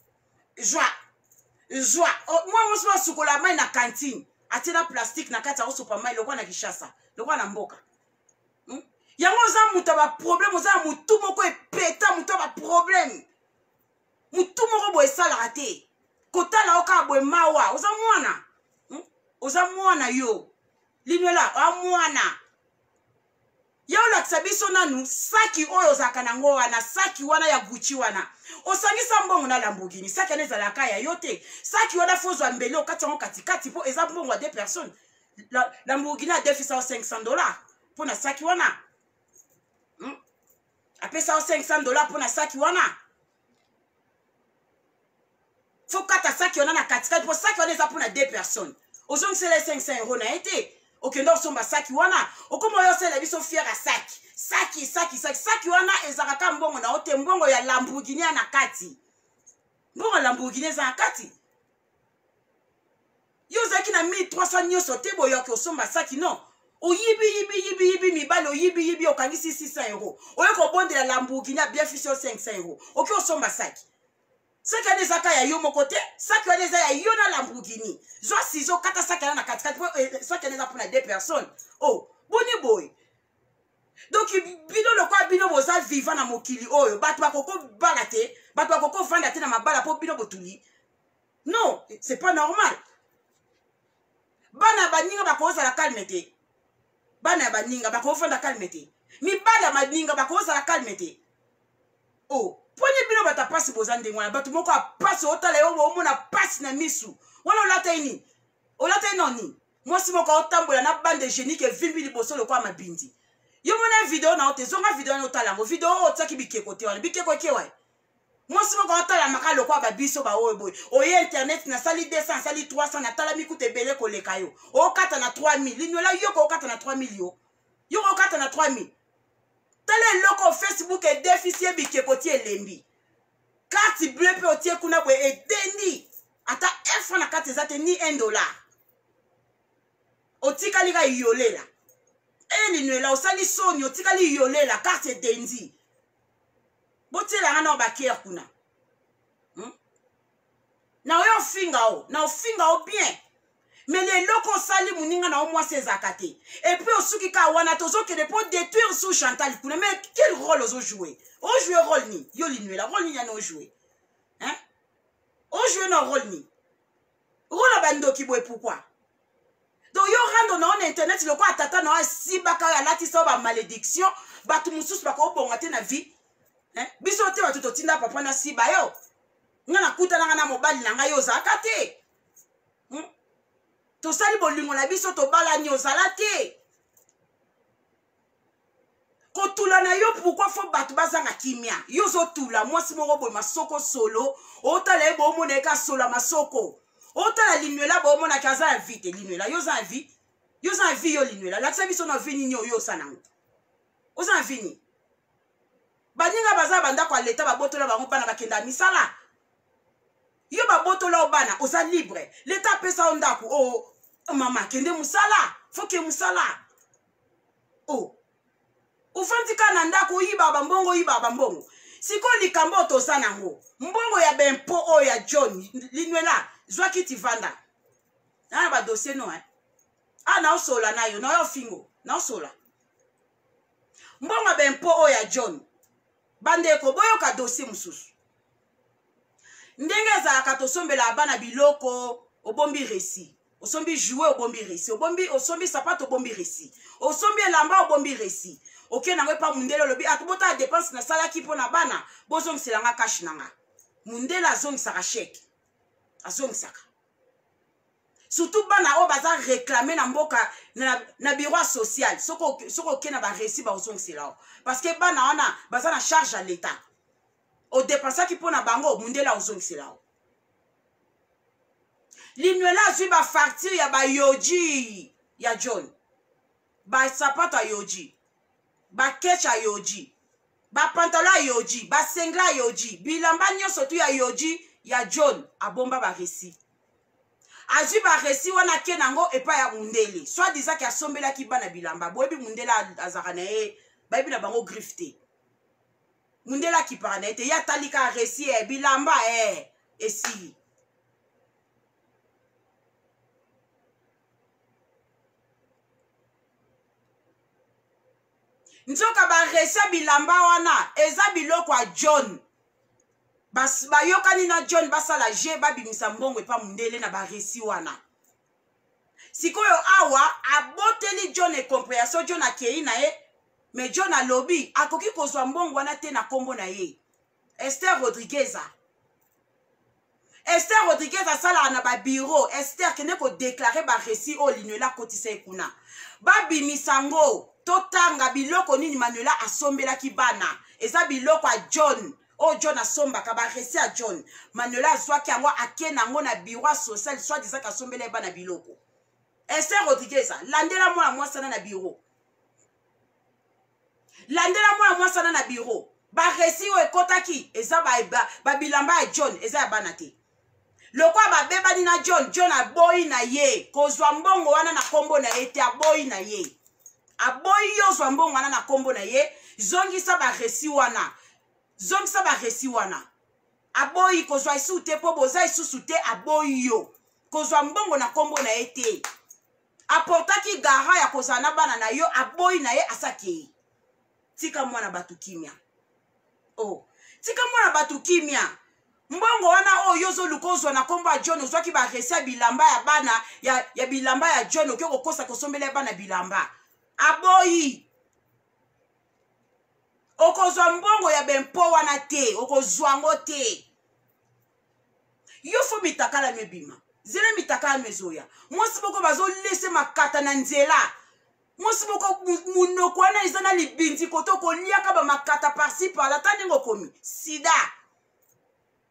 Moi so sukola mai na cantine. Atena plastique na kata osopa mai lokwa na Kishasa. Lokwa na mboka. Yango za muta ba problème za mutu moko epeta muta ba problème. Mutu moko bo esala raté. Kotala oka bo mawa, oza mwana. Oza mwana yo. Linuela a mwana. Yao la tsabiso nanu saki oyo zakana ngo wana saki wana ya Gucci wana. Osangisa mbongo na Lamborghini, saki aneza la kaya yote. Saki wana fozwa mbele okati ngo katikati po eza mbongo 2 personnes. La Lamborghini a défisé $500 pour na saki wana. Après ça $500 pour na saki wana. Faut kata saki wana na katikati pour saki wana eza pour na 2 personnes. Ozong c'est les €500 na été. Okendo somba saki wana. Okomo yo sele biso fiera saki. Saki wana ezaka mbongo na ote mbongo ya Lamborghini na kati. Mbongo Lamborghini za kati. Yo zaki na 1300 nyoso te boyo ke osomba saki non. Oyibi mibale oyibi okangisi €600. Oyo ko bonde la Lamborghini a bien fiché €500. Oki osomba saki. Saki ane zaka ya yo mokote, saki ane za ya yo na Lamborghini. Zo sizo kata saki na katikati saki ane za pour na 2 personnes. Oh, boni boy. Donc bino lokwa bino boza vivant na mokili oyo, batu bakoko balate, batu bakoko vanda te na mabala po bino botuli. Non, c'est pas normal. Bana baninga bakoza la calmete. Bana baninga bakoza la calmete. Mi bana baninga bakoza la calmete. Oh, poni bino bata pasi bozande ngwana batu moko apasi otala yo omona pasi na misu. Wana olata ini? Olata inoni? Mwasi moko otambola na bande génique vimbi liboso lokwa mabindi. Yo mona video na ote zonga video na otala ngo video otsaki bikeko te wana bikeko ke wa. Moi, si je suis en train de faire oye internet, na sali 200, sali 300, na tala mi koute bele ko leka yo. O kata na 3000. Linyola yo ko kata na 3000 yo. Yo ko kata na 3000. Tele loko Facebook e déficit bike ko tie lembi. Carte bleue pe o tie kuna bo e dendi. Ata F na carte zate ni $1. O tika liga yolela. E linyola o sali soni o tika li yolela carte dendi. Bote la ngana bakier kuna. Na yo finga o bien. Mais les locaux sali muninga na o moi ses akate. Et puis au suki ka wana tozo que de pour détruire sous Chantal kuna. Mais quel rôle os jouer? O jouer rôle ni. Yo linuela rôle ni ya no jouer. Hein? O jouer no rôle ni. Rôle bando ki boy pourquoi? Donc yo rando na on internet le quoi tata na si baka ya lati so ba malédiction, ba tu musus ba ko bonga te na vie. Hein? Biso te wa tuto tinda papa na si ba yo. Ngana kuta na ngana mobali na nga yo zakate. To sali bolingo la biso to bala nyo zalate. Ko tula na yo pourquoi faut batu bazanga kimia. Yo zo tula moi si moko boy masoko solo, otala ebo moneka sola masoko. Otala linuela bo mona kaza invite linuela yo za vie. Yo za vie yo linuela. La tsa biso na vini nyo yo sanango. O za vini. Baninga baza banda kwa leta ba botola bango bana bakenda misala. Yo ba botola obana oza libre. Leta pesa ondaku o mama kende musala. Foke musala. O. Ufantika na ndaku yiba bambongo. Siko likambo to sanango. Mbongo ya bempo o ya John linwela zwaki tivanda. Na ba dossier no na osola na yo na yo fingo na osola. Mbongo bempo o ya John. Bandeko boyo ka dossier mususu. Ndenge za katosombela abana biloko obombi resi. Osombi jouer obombi resi. Osombi sapato obombi resi. Osombi elamba obombi resi. Ok na pa mundele lobi atubota dépense na sala ki pona bana bozong selanga cash nanga. Mundele azong saka chèque. Azong saka. Surtout bana o baza réclamer na mboka na bureau social. Soko ke na ba resi ba ozong selao. Parce que bana wana baza na charge à l'état. O dépensa ki pona bango mundela ozong selao. Linwela zui ba facture ya ba yoji ya John. Ba sapato ya yoji. Ba kecha yoji. Ba pantalon yoji. Ba sengla yoji. Bilamba nyonso tu ya yoji ya John. Abomba ba resi. Azui ba resi wana ke nango epa ya mundele. Soit disant ki asombela ki bana bilamba. Boebi mundela azaka na ye. Baebi na bango grifte. Mundela ki para na ete. Ya talika resi bilamba esi. Nzoka ba resa bilamba wana eza biloko a John. Ba yokani na John basala je babimisa mbongo epa mundele na ba resi wana. Sikoyo awa aboteli John e compréhension John akei na ye. Mais John a lobby akoki kozwa mbongo wana te na kombo na ye. Esther Rodriguez asala na ba bureau. Esther kene ko déclarer ba resi o linuela kotisa ekuna. Babimisango totanga biloko nini Manuela asombela ki bana. Eza biloko a John. O John asomba ka ba resi a John. Manuela zwaki yango ake nango na bureau social soit disant asombela bana biloko. Esther Rodriguez landela mwana mwasana na bureau. Landela mwana mwasana na bureau. Ba resi o ekotaki eza ba bilamba a John eza ya bana te. Lokwa ba beba ni na John aboyi na ye. Kozwa mbongo wana na kombo na ye te aboyi na ye. Aboyi yo zwa mbongo wana na kombo na ye. Zongisa ba resi wana. Aboyi kozwa isu te po boza isusu te aboyi yo. Kozwa mbongo na kombo na ye te. Aportaki gara ya kozana bana na yo aboyi na ye asake. Tika mwana batu kimia. Oh. Tika mwana batu kimia. Mbongo wana o yozo lukozwa na kombo a John ozwaki ba resi bilamba ya bana ya bilamba ya John okyo kosa kosombela bana bilamba. Aboyi. Okozwa mbongo ya bempo wana te. Okozwa ngo te. Yofo mitakala mebima. Zele mitakala mezoya. Mwasi boko bazo lese makata na nzela. Mwasi boko munoko wana izana libinti koto ko liaka ba makata parsi par la tani ngo komi. Sida.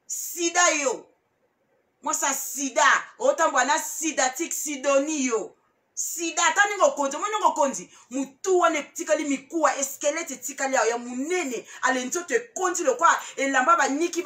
sida yo moi ça sida autant bwana sidatique sidoni yo sida tani ngokonzi mwenye ngokonzi mutu wane tikali mikuwa eskelete tikali ya munene ale nzoto ekonzi lokwa elamba baniki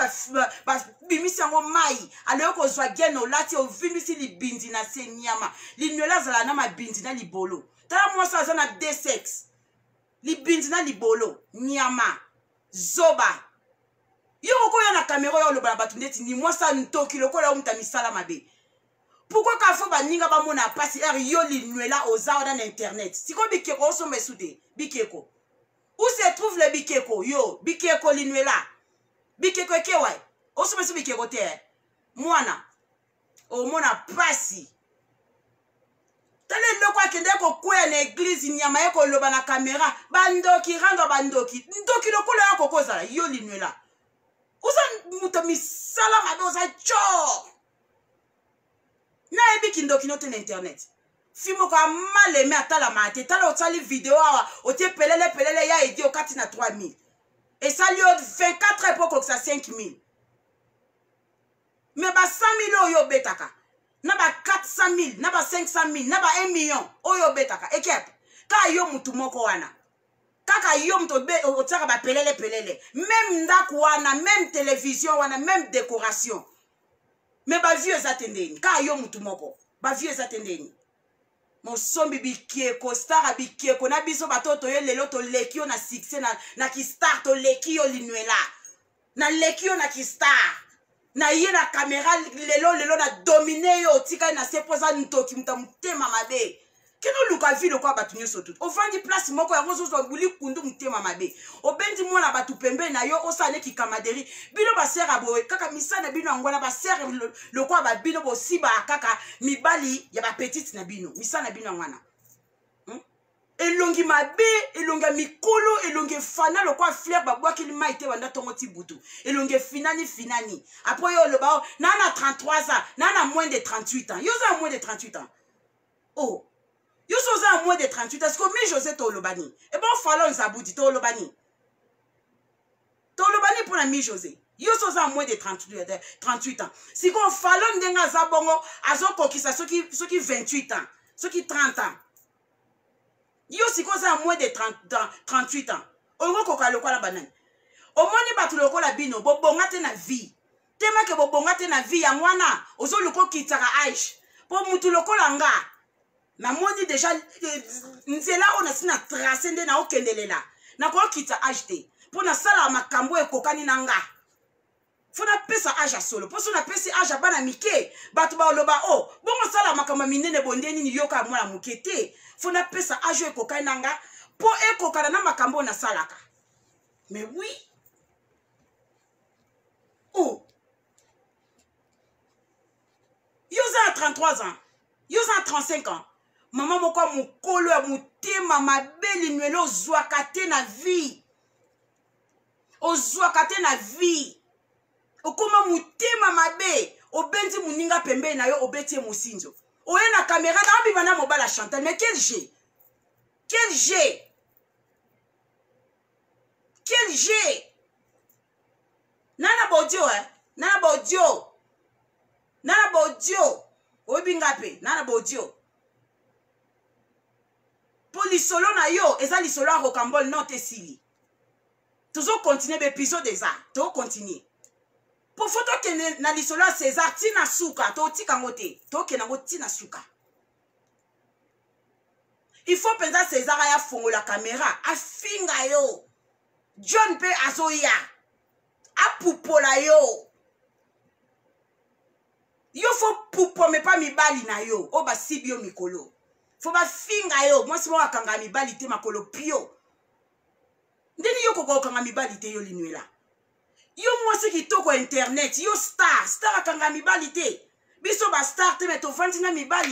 bimisi yango mai ale yoko zwa geno lati ovimbisi libindi na se nyama linwela zala na mabindi na libolo tala mwasa aza na D-sex libindi na libolo nyama zoba yo okoya na kamera yo loba na batu ndeti ni mwasa ntoki lokola omuta misala mabe. Pourquoi quand faut baninga ba mona pasi er yo linwela oza dans internet? Siko bikeko oso mesude bikeko. Où se trouve le bikeko yo? Bikeko linwela. Bikeko kewai. Oso mesu bikeko te. Mwana. O mona pasi. Tale loko akende ko kwea na église nyama yako loba na kamera. Bandoki rando bandoki. Ndoki lokola yako kozala yo linwela. Oza muta misala mabe oza cho. Na ebi kindoki note na internet. Fimo kwa male me atala mate. Tala otali video awa. Ote pelele ya edi okati na 3000. Et ça lui a 24 époques que ça 5000. Mais ba 100 000 oyo betaka. Na ba 400 000, na ba 500 000, na ba 1 million oyo betaka. Ekep. Ka yo mutu moko wana. Kaka yo mutu otaka ba pelele. Même ndaku wana, même télévision wana, même décoration. Mais ba vieux atendeni. Ka yo mutu moko. Ba vieux atendeni. Mosombi bikieko, star bikieko. Na biso batoto yo lelo to lekio na succès na ki star to lekio linwela. Na lekio na ki star. Na ye na kamera lelo na domine yo. Tika na sepoza ntoki mutema mabe. Keno luka vilo kwa batu nyoso tout. Ofandi place moko ya rozo so buli kundu mutema mabe. Obendi mwana batu pembe na yo osane ki kamaderi. Bino ba sera boye kaka misana bino angwana ba sera lo kwa ba bino bo siba kaka mibali ya ba petite na bino. Misana bino angwana. Elongi mabe, elonga mikolo, elonge fana lo kwa fleur ba bwa ki maite wanda tongo ti butu. Elonge finani. Après yo lo ba nana 33 ans, nana moins de 38 ans. Yo za moins de 38 ans. Oh. Yo soza à moins de 38 ans. Est-ce que mi José Tolobani? Et bon, falon zaboudi Tolobani. Tolobani pour la mi José. Yo soza à moins de 38 ans. Si qu'on falon denga zabongo, azo kokisa ceux qui 28 ans, ceux qui 30 ans. Yo si qu'on a moins de 38 ans. Ongo koka loko la banane. Au moins ni batu loko la bino, bobongate na vie. Tema ke bobongate na vie ya mwana, ozo loko kitaka aish. Po mutu loko la nga. Na moni déjà nzela on a sina tracé nde na okendelela na ko kita acheter pour na sala makambo ekokani nanga fona pesa aja solo pour na pesa aja bana mike batu ba loba oh bongo sala makambo minene bondeni ni yoka mwana mukete fona pesa aja ekokani nanga po ekokana na makambo na salaka mais oui oh yoza a 33 ans yoza a 35 ans. Maman moko mukolo ya mutema mabeli nwele ozwakate na vie. Ozwakate na vie. Okoma mutema mabe. Obendi muninga pembe na yo obetie musinzo. Oye na kamera na abi bana mobala Chantal. Mais quel jet? Quel jet? Quel jet? Nana bodio Nana bodio. Nana bodio. Obingape. Nana bodio. Pour l'isolo na yo, eza l'isolo a rocambole non te sili. Toujours continuer l'épisode des arts. Toujours continuer. Pour photo que na l'isolo a César, tina suka, to tika ngote. To ke na ngote tina suka. Il faut penser César a fongo la caméra. A finga yo. John P. Azoya. A poupola yo. Yo faut poupo me pas mi bali na yo. O ba sibio mikolo. Faut ba finga yo. Moi si moi akanga mi bali te makolo pio. Ndeni yo koko akanga mi bali te yo linuela. Yo moi se ki toko internet. Yo star akanga mi bali te. Biso ba star te me to fantina mi bali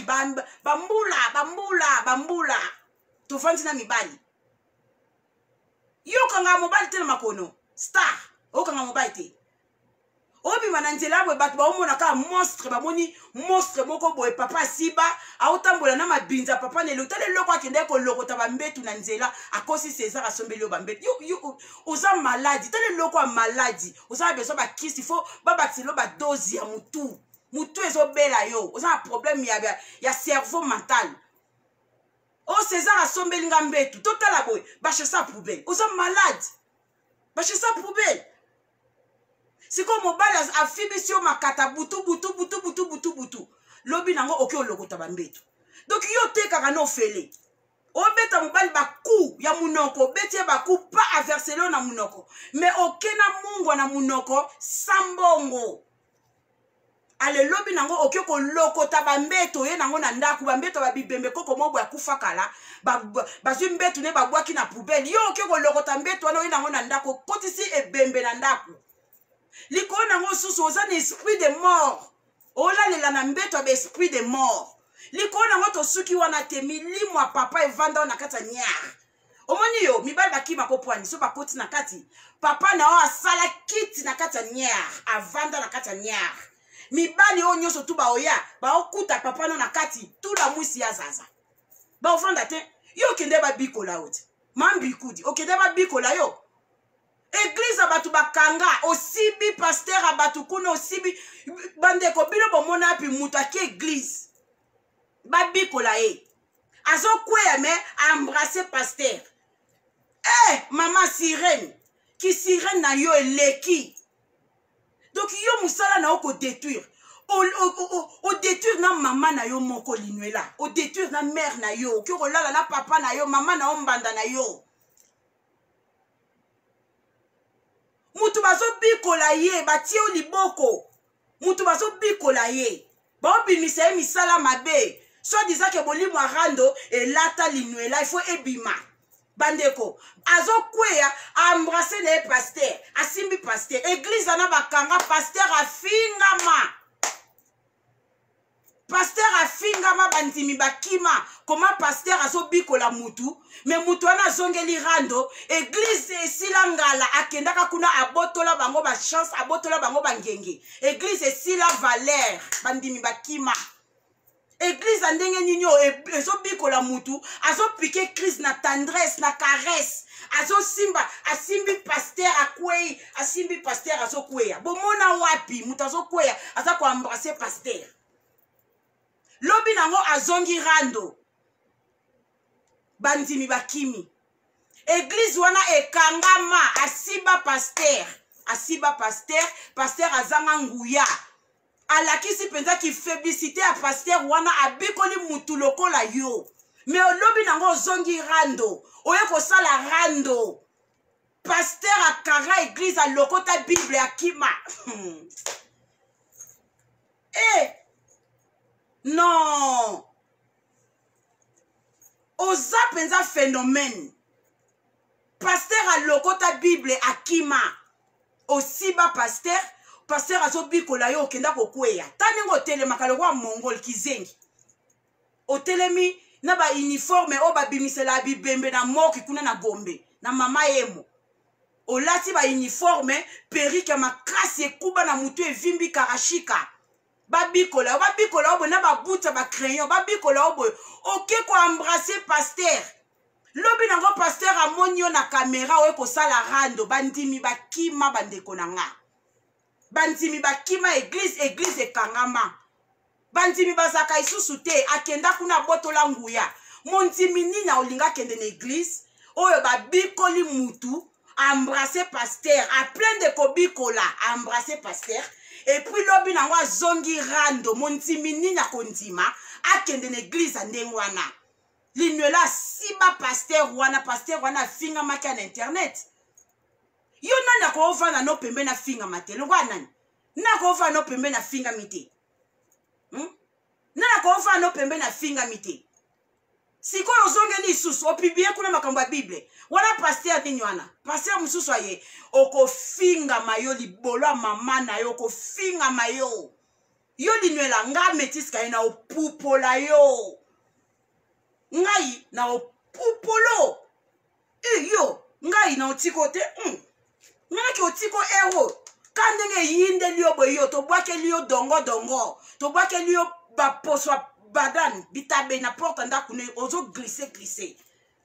bambula. To fantina mi bali. Yo kanga mo bali te makono. Star. O kanga mo bali te. Obi na nzela boye bato baomona kaka monstre bamoni monstre moko boye papa asiba aotambola na mabinza papa nele otala eloko akende kolokota bambetu na nzela akosi César asombeli yo bambetu oza maladi tala eloko ya maladi oza besoin bakisi fo babakiselo badozi ya mutu ezobela yo oza na problème ya cerveau mental o César asombeli nga mbetu totala boye bachesa poubelle oza malade bachesa poubelle siko mobali afibisi yo makata butu lobi nango oke olokota bambetu donc yo tekaka no fele obeta mobali baku ya munoko obeti baku pa averselo na munoko mais oke na mungwa na munoko sambongo ale lobi nango oke kolokota bambeto ye nango na ndaku bambeto babibembe koko mobo ya kufa kala bazwi mbetu ne babwaki na poubelle yo oke kolokota mbeto wana ye nango na ndaku kotisi ebembe na ndaku likolo nango susu oza na esprit de mort olalela na mbeto ya esprit de mort likolo nango tosuki wana te milimo ya papa evanda na kati ya nyara omoni yo mibali bakima kopwani so bakoti na kati papa na o asala kiti na kati ya nyara avanda na kati ya nyara mibali oyo nyonso tu baoya baokuta papa no na kati tula mwisi ya zaza baovanda te yo okende babikola yo te mambikudi okende babikola yo Église abatu bakanga osibi pasteur abatu kuna osibi bandeko bino bomona api mutu aki église babikola ye azokweya me embrasser pasteur mama sirène ki sirène na yo eleki donc yo musala na oko détruire o détruire na mama na yo moko linuela o détruire na mère na yo ki rolala na papa na yo mama na ombanda na yo mutu bazo bikola ye batie o liboko mutu bazo bikola ye baobimisa ye misala mabe so diza ke bolimo arando elata linuela il faut ebima bandeko azokweya embrasser na ye pasteur asimbi pasteur église ana bakanga pasteur afingama bandimi bakima koma pasteur azobikola mutu me mutu wana azongeli rando église esila ngala akendaka kuna abotola bango ba chance abotola bango bangenge église esila valeur bandimi bakima église andenge nini ezobikola mutu azopike crise na tendresse na caresse asimbi pasteur akwei asimbi pasteur azokweya bomona wapi mutu azokweya aza koembrasser pasteur lobi nango azongi rando bandimi bakimi église wana ekangama asiba pasteur azanga nguya alakisi penza ki féblicité ya pasteur wana abikoli mutu lokola yo me olobi nango ozongi rando oye kosala rando pasteur akanga église alokota bible akima non oza penza phénomène pasteur alokota bible akima osiba pasteur azobikola yo okenda kokweya taningo otelemaka lokwa mongol kizengi otelemi na ba uniforme o babimisela bibembe na moki kuna na Gombe na mama yemo olati ba uniforme perike makasi ekuba na mutu evimbi karashika babikola obo na babuta ba crayon babikola obo oke ko embrasser pasteur lobi nango pasteur amonio na caméra oye kosala rando bandimi bakima bandeko nanga bandimi bakima église ekangama bandimi bazaka isusu te akenda kuna botola nguya mondimi nini olinga kende na église oyo babikoli mutu embrasser pasteur a plein de kobikola embrasser pasteur et puis lobi nango azongi rando mondimi nini akondima akende na église ndenge wana linuela siba pasteur wana afinga maki na internet yo nani akovanda no pembe na finga matelo kwa nani nakovanda no pembe na finga mite nani akovanda no pembe na finga mite sikoyo ozongeli isusu opibie kuna makambo ya bible wana pasteur nini wana pasteur mususu aye okofinga mayo libolo ya mama na yo okofinga mayo yo linuela nga metiska ye na opupola yo ngai na opupolo yo ngai na otiko te ngai ki otiko ewo ka kandenge yinde liyo boyo to boake liyo dongo to boake liyo ba poswa badan bitabe na porte ndakune ozo glisser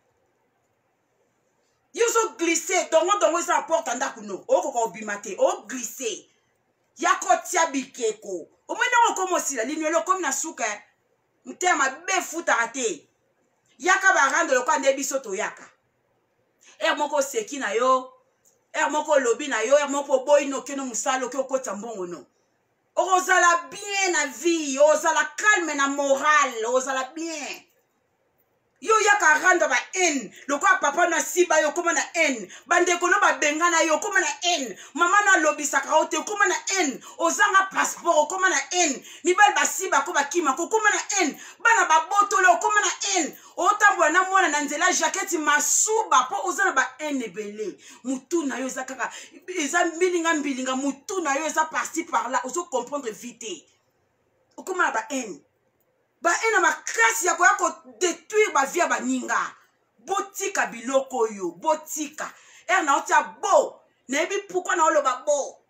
yozo glisser dongo isa porte ndakuno okoko obimate o glisser yako tia bikeko omwene okomo sila linwelo komi na suka mtema be futa ate yaka barando lokande biso to yaka moko seki na yo moko lobi na yo moko boy no keno musalo ke okota mbongo no ozala bien na vie ozala calme na moral ozala bien yo yaka rando ba en lokwa papa na siba yo koma na en bandeko no ba bengana yo koma na en mama na lobisaka ote koma na en ozanga passeport koma na en mibal ba siba ko ba kima ko koma na en bana ba botolo koma na en otambola na mwana na nzela jaquette masuba po ozana ba en ebele mutu na yo zakaka eza mbilinga mutu na yo eza parti par là ozo comprendre vite okoma na ba en ba ena makasi ya koya ko détruire ba via ba ninga botika biloko yo botika na otia bo na ebi pourquoi na oloba bo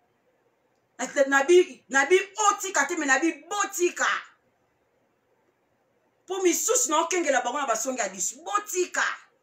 nabi otika te me nabi botika po misusu na okengela bango na basongi ya biso botika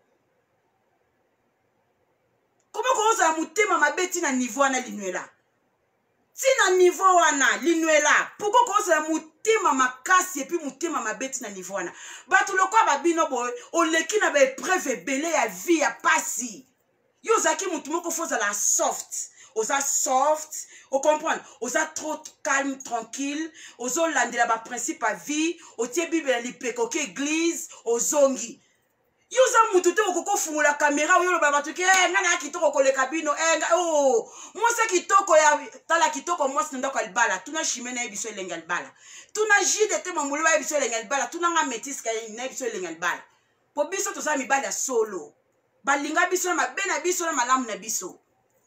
koma ko ozala mutema mabeti na niveau wana linwela tina niveau wana linwela pourquoi ko ozala mutema makasi epi mutema mabeti na niveau wana bato lokwa babino boye oleki na baepreuve ebele ya vie ya pasi yo ozalaki mutu moko fo ozala soft oza soft ocomprendre oza trop calme tranquille ozolandela baprincipe ya vie otie bible na lipeka oke église ozongi yo oza mutu te okoko fungula kamera oyo loba bato ke nga na kitoko koleka bino mwasi kitoko ya tala kitoko mwasi na ndako ya libala tuna chimie na ye biso elenge ya libala tuna jide te mamulu ba ye biso elenge ya libala tuna nga metiska na ye biso elenge ya libala po biso tozala mibali ya solo balinga biso na mabe na biso na malamu na biso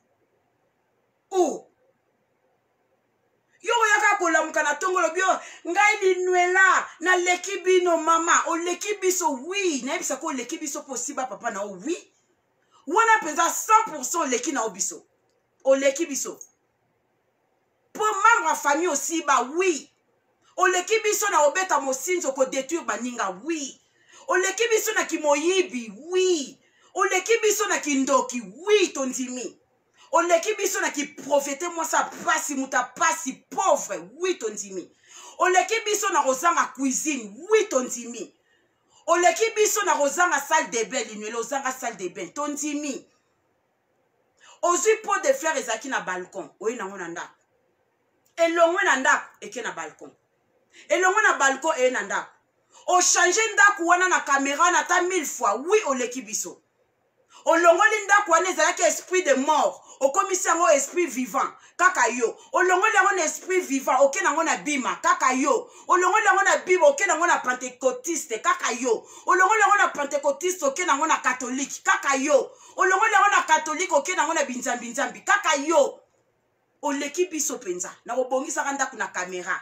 yo oyaka kolamuka na tongolo bio ngai linwela na leki bino mama oleki biso oui na yebisa ko oleki biso possible papa na oui wana penza 100% oleki na obiso oleki biso po membre ya famille aussi ba oui oleki biso na obeta mosinzo ko détruire baninga oui oleki biso na kimoyibi oui oleki biso na kindoki oui tondimi oleki biso na ki profete mwasa pasi muta pasi pauvre oui tondimi oleki biso na kozanga cuisine oui tondimi oleki biso na kozanga salle de bain linwele ozanga salle de bain tondimi ozwi pot de fleur ezalaki na balcon oyi nango na ndako elongwe na ndako eke na balcon elongwe na balcon eye na ndako ochange ndako wana na kamera na ta 1000 fois oui oleki biso olongoli ndako wana ezalaki esprit de mort okomisi yango esprit vivant kaka yo olongoli yango na esprit vivant oke nango na bima kaka yo olongoli yango na bima oke nango na pentecôtiste kaka yo olongoli yango na pentecôtiste oke nango na catholique kaka yo olongoli yango na catholique oke nango na binzambi kaka yo oleki biso penza na kobongisaka ndako na kamera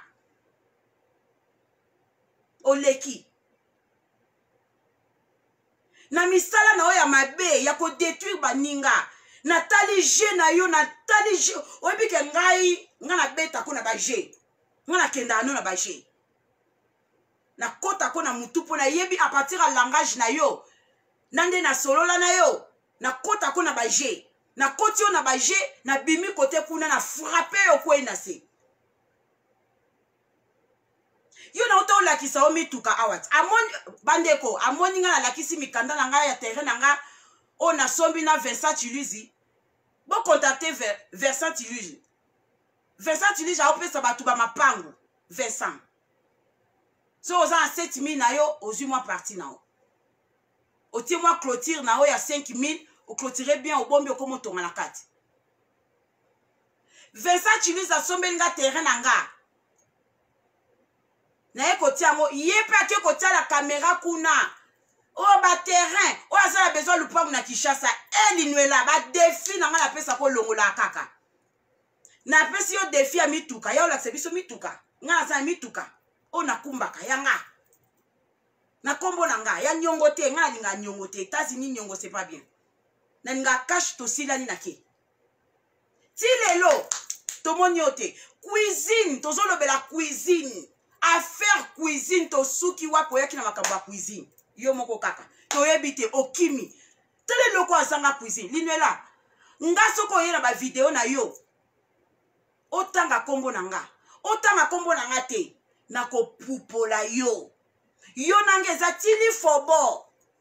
oleki na misala na oya mabe ya ko détruire baninga natali je na yo natali je oyebi ke ngai nga na beta ko na ba je nga na kenda no na ba je na kota ko na mutu po na yebi a partir à langage na yo nande na solola na yo na kota ko na ba je na koti yo na ba je na bimi kote kuna na frapper yo ko ina se yo na oto lakisa o mituka awat amoni bandeko amoni nga na lakisi mikanda na nga ya terrain na nga o na sombi na Vincent Tuluzi bo contacter Vincent Tuluzi a opesa batu ba mapango Vincent so oza 7000 na yo ozui moi parti na o otie moi clôture na o ya 5000 o clôturer bien o bombi o komo tonga na kati Vincent Tuluzi a sombi nga terrain na nga na ekotia ngo yepe ake kotia la caméra kuna o ba terrain o azala besoin lupangu na Kinshasa elinwela ba défi na nga na pesa ko longola kaka na pesi yo défi ya mituka ya ola sebiso mituka nga za mituka o nakumbaka ya nga na kombo na nga ya nyongo te nga linga nyongo te États-Unis nyongo c'est pas bien na nga cash to silani na ke ti lelo tomoni ote cuisine tozolobe la cuisine affaire cuisine to suki wapo yaki na makambo ya cuisine yo moko kaka toyebi te okimi tele loko azanga cuisine linwela nga soko yena ba video na yo otanga kombo na nga otanga kombo na nga te na ko pupola yo nanga eza tili fobo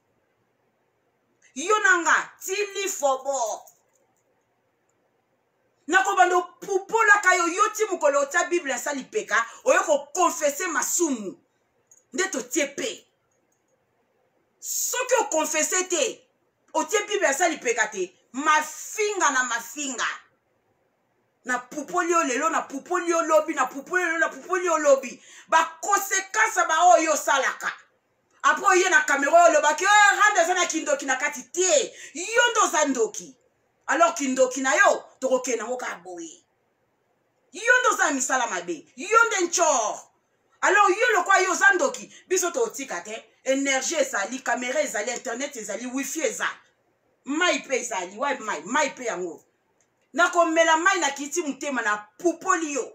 yo nanga tili fobo nako bando pupola kayo yoti mukolo ota Bible ya sali peka oyo ko confesser masumu ndeto tiepe soki o confesser te otie Bible ya sali peka te mafinga na mafinga na pupolio lelo na pupolio lobi na pupolio na pupolio lobi ba conséquence ba oyo salaka apo ye na caméra lo ba ke rande sana kindoki na kati te yondo zandoki alors kindoki na yo tokokena ngoka boye yondo za misala mabe yonde nchor alors yo lokwa yo zandoki biso to tika te énergie ezali caméra ezali internet ezali wifi eza mai pe ezali wa mai pe yango na komela mai na kiti mutema na pupolio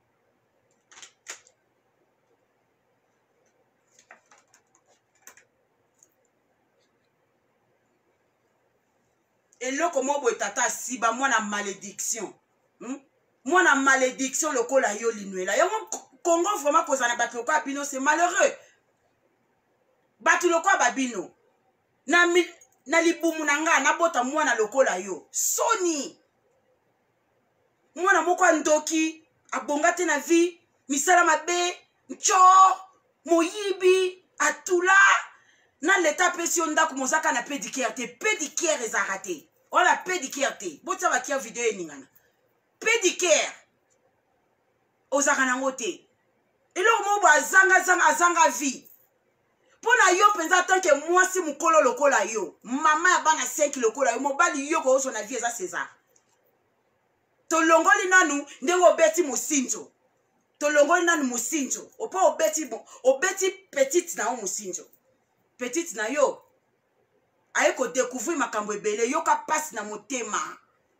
eloko mobo etata siba mwana malédiction mwana malédiction lokola yo linwela yo Congo vraiment kozana bato lokola bino c'est malheureux bato lokola babino na libumu na nga na bota mwana lokola yo soni mwana moko ndoki abonga te na vie misala mabe ncho moyibi atula na leta pesi ndako mozaka na pédicure te pédicure ezaka te ola pédicure te bota bakia video eningana pédicure ozaka nango te eloko mobo azanga vie pona yo penza tanke mwasi mukolo lokola yo mama ya bana 5 lokola yo mobali yo ko oso na vie eza César tolongoli nanu ndengo obeti musinjo tolongoli nanu musinjo opo obeti petite na o musinjo petite na yo aye ko découvrir makambo ebele yo ka passe na motema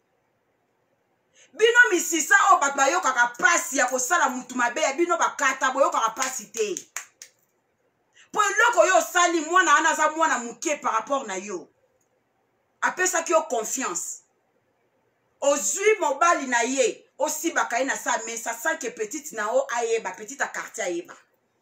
bino misisa o bato bayokaka pasi ya kosala mutu mabe ya bino bakata boyokaka pasi te po eloko yo osali mwana wana aza mwana muke par rapport na yo apesaki yo confiance ozwi mobali na ye osibaka ye na sa mesa sanke petite na o ayeba petite a quartier ayeba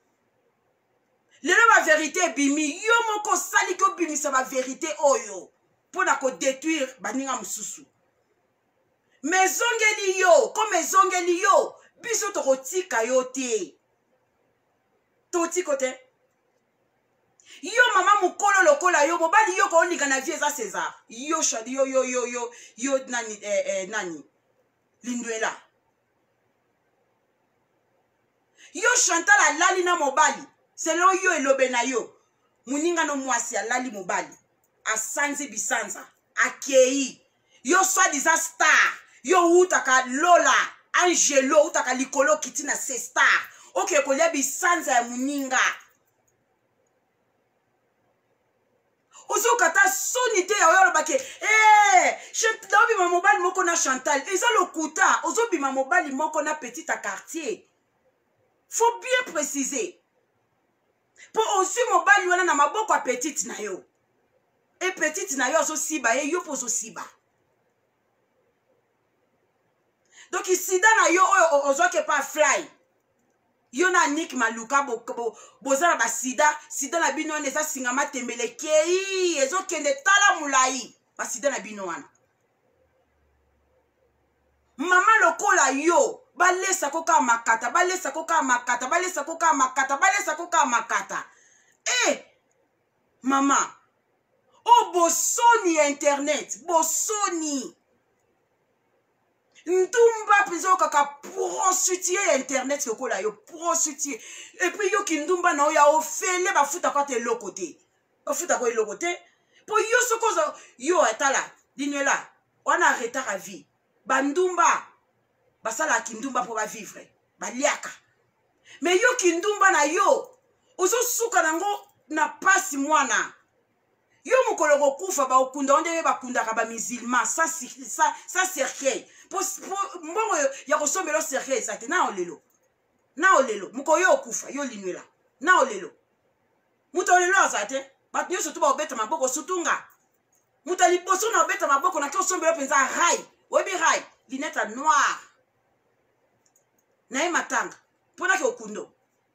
lelo ba vérité ebimi yo moko osali ki obimisa ba vérité oyo mpona kodétruire baninga mosusu mezongeli yo comme ezongeli yo biso tokotika yo te totiko te yo mama mukolo lokola yo mobali yo ko olinga na vie eza César yo shadi yo nani Lindwela yo Chantal alali na mobali selon yo elobe na yo muninga no mwasi alali mobali asanzi bisanza akei yo soi-disant star yo utaka Lola Angelo utaka likolo kitina se star okay kolia bisanza ya muninga ozo kata sonité ya oyo bake Chantal bima mobali moko na Chantal eza lokuta ozo bima mobali moko na petite à quartier faut bien préciser pour aussi mobali wana na maboko a petite na yo et petite na yo ozo siba ye yo pozo siba donc sida na yo ozo ke pas fly yo na Nick Maluka bozala ba sida na bino wana eza singama tembele kei ezo kende tala mulai ba sida na bino wana mama lokola yo balesa koka makata balesa koka makata balesa koka makata balesa koka makata mama o bosoni internet bosoni ndumba pizo kaka prostituer internet lokola yo prostituer et puis yo kindumba na ya ofele bafuta kwa te lokote bafuta kwa lokote po yo sokozo yo atala dinela wana retard à vie bandumba basala kindumba po ba vivre baliaka mais yo kindumba na yo ozo suka nango na pasi mwana Yo mukolo kokufa ba okunda onde ba kunda ka ba musulman ça cercueil pour mbongo ya kosombelo cercueil ça te na olelo muko yo okufa yo linwela na olelo muto olelo azate bat nyo surtout ba obeta maboko sutunga muta liboso na obeta maboko na ke osombelo penza rai webi rai lineta noir na e matanga pona ke okundo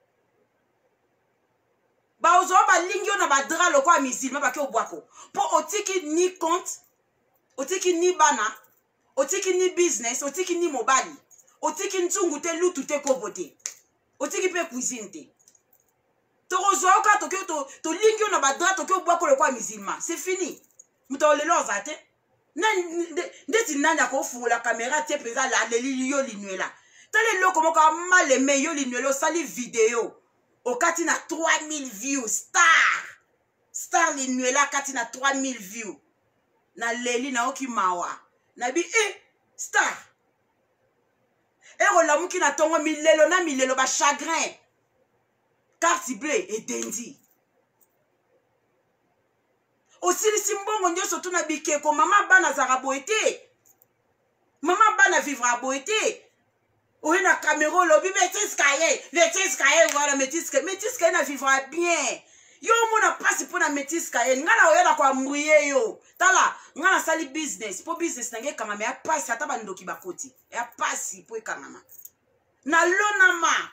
ba ozo ba lingio na ba dra loko a musulman ba ke obwako po otiki ni compte otiki ni bana otiki ni business otiki ni mobali otiki ntungu te lutu te kobote otiki pe cuisine te tokozo oka to lingio na ba dra to ke obwako loko a musulman c'est fini mutolelo azate na ndeti nanya ko fula caméra te peza la leli yo linwela tale loko moko maleme yo linwelo sali vidéo okati na 3000 views star linwela kati na 3000 views na leli na okimawa na bi star ero la muki na tongo milelo ba chagrin carte bleue et dendi osilisi mbongo nyonso tuna bikeko mama bana zara boete mama bana vivre à boete oui na caméra lobi métis kaye voilà métis kaye na vivre bien yo mona passe pour na métis kaye ngala oyela kwa mbuye yo tala ngala sali business po business nange kangama ya passe ata bandoki bakoti ya passe po ekangama na lonama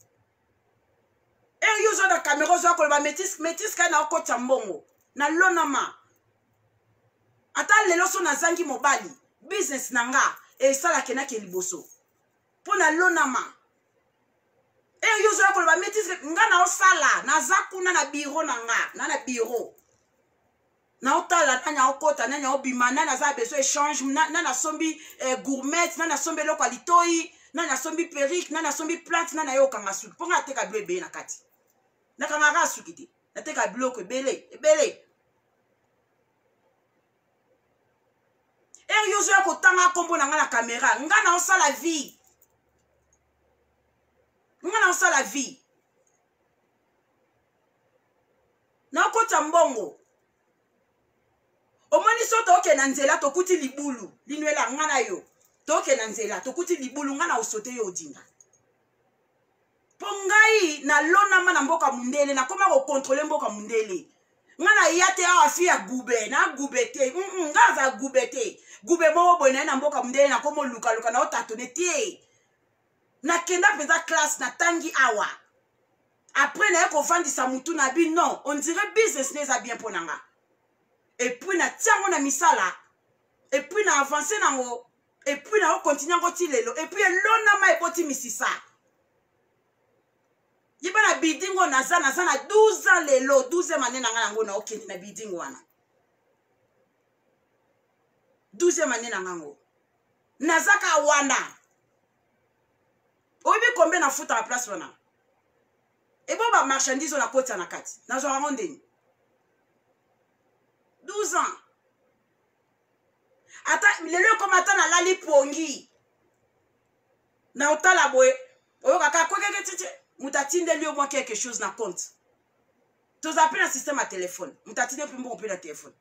yo zo na caméra zo ko ba métis kaye na okota mbongo na lonama ata lelo so na zangi mobali business nanga e sala kenake liboso pona lonama yo zo ko ba metis nga na osala na zakuna na bureau nanga na bureau na otala nanya okota nanya obima na za besoin échange na sombi gourmet na sombi loko litoi na sombi perruque na sombi plante na yo kanga suki ponga teka bleu na kati na kanga ga suki te na teka bleu ko bele yo zo ko tanga kombo na nga na caméra nga na osala vie na okota mbongo omoni so toke na nzela tokuti libulu linwela nga na yo toke na nzela tokuti libulu nga na osote yo odinga po ngai na lonama na mboka mundele na koma kokontrole mboka mundele nga na yate awa fi ya gube na gube te nga za gube te gube moko boye na mboka mundele na komo luka na otatone te na kenda peza classe na tangi awa après na ko fandisa mutu na bi non on dirait business n'est bien pour nanga et puis na tiango na misala et puis na avancer nango et puis na continuer ngo tilelo et puis lona ma epoti misisa yiba na bidingo na zana 12 ans lelo 12e année nanga nango na okende na bidingo wana 12e année nanga ngo nazaka wana obi combien na futa la place wana et bon ba marchandise na kota na kati na zo rondeni 12 ans ata lelo comme ata na lali pongi na otala boye oyo kaka kwekeke titi mutatinde li au moins quelque chose na compte tous appels un système à téléphone mutatinde puis bon na téléphone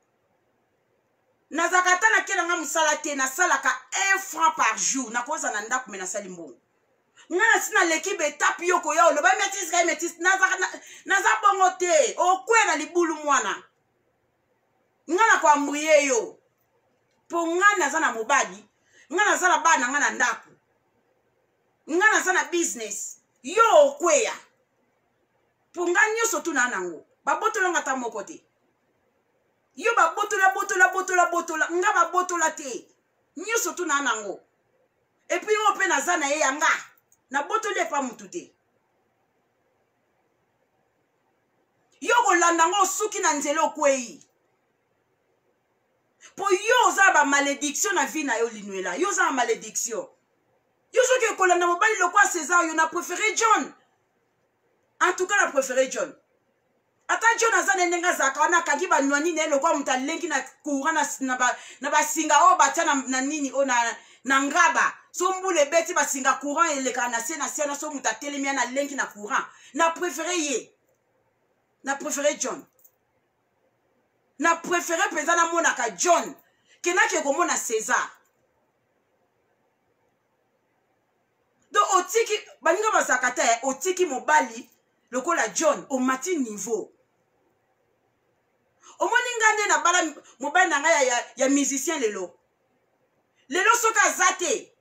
na zakata na kela nga musala te na salaka 1 franc par jour na koza na ndaku mena sali mbongo ngana sina l'équipe étape yoko ya lo ba metis na za bongo te okwela libulu mwana ngana kwa mbuye yo po ngana za na mobali ngana za na bana ngana ndaku ngana za na business yo okweya po nganyo so tu na nango babotola ngata moko te yo babotola nga babotola te nyoso tu na nango et puis on peut na za na ye yanga na botole pa mutu te yo kolanda ngo suki na nzela okwei po yo za ba malédiction na vie na yo linwela yo za malédiction yo soki kolanda mobali lokwa César yo na préféré John en tout cas na préféré John ata John azane nenga zaka na kangi ba nwani ne lokwa mutalengi na courant na ba singa o batia na nini o na ngaba so mbule beti ba singa courant eleka na sena so mutatelemia na lengi na courant na préféré ye na préféré John na préféré mpenza namonaka John ke nake komona César. Donc otiki baninga bazaka te otiki mobali lokola John au mati niveau. Omoni ngande na bala mobali na nga ya musicien lelo. Lelo soka zate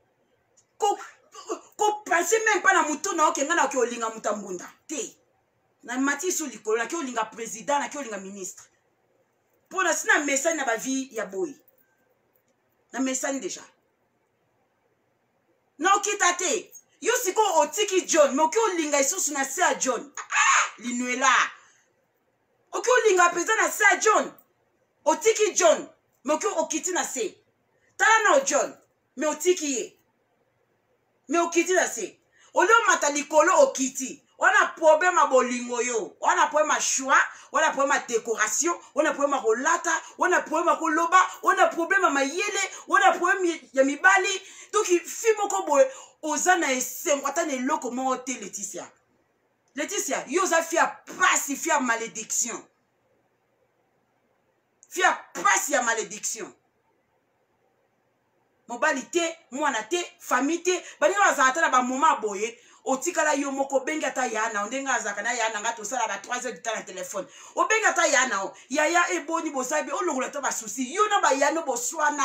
ko penser même pas na mutu na okenga na ke olinga mutambunda te. Na mati sou likolo na ke olinga président na ke olinga ministre. Pour na sina message na ba vie ya boy. Na message déjà. Na okitate. Yo siko otiki John, mais oki olinga isusu na se a John. Linuela. Oki olinga peza na se a John. Otiki John, mais oki okiti na se. Tala na o John, mais otiki ye. Mais okiti na se. Olio mata likolo okiti. Wana problème a bolingo yo. Wana problème a choix. Wana problème a décoration. Wana problème a rolata. Wana problème a koloba. Wana problème a mayele. Wana problème ya mibali. Donc il fi moko boy. Ozana esem. Watane loko mo te Laetitia. Laetitia. Yoza fia passe fia malédiction. Fia passe ya malédiction. Mobalité, mwana te, famille te. Bani wazata na ba moment boye. Otikala yo moko benga ta yana ondenga azakana yana ngato sala ba 3 heures du temps na téléphone o benga ta yana o yaya eboni bosabi o longola ta ba souci yo na ba yana boswana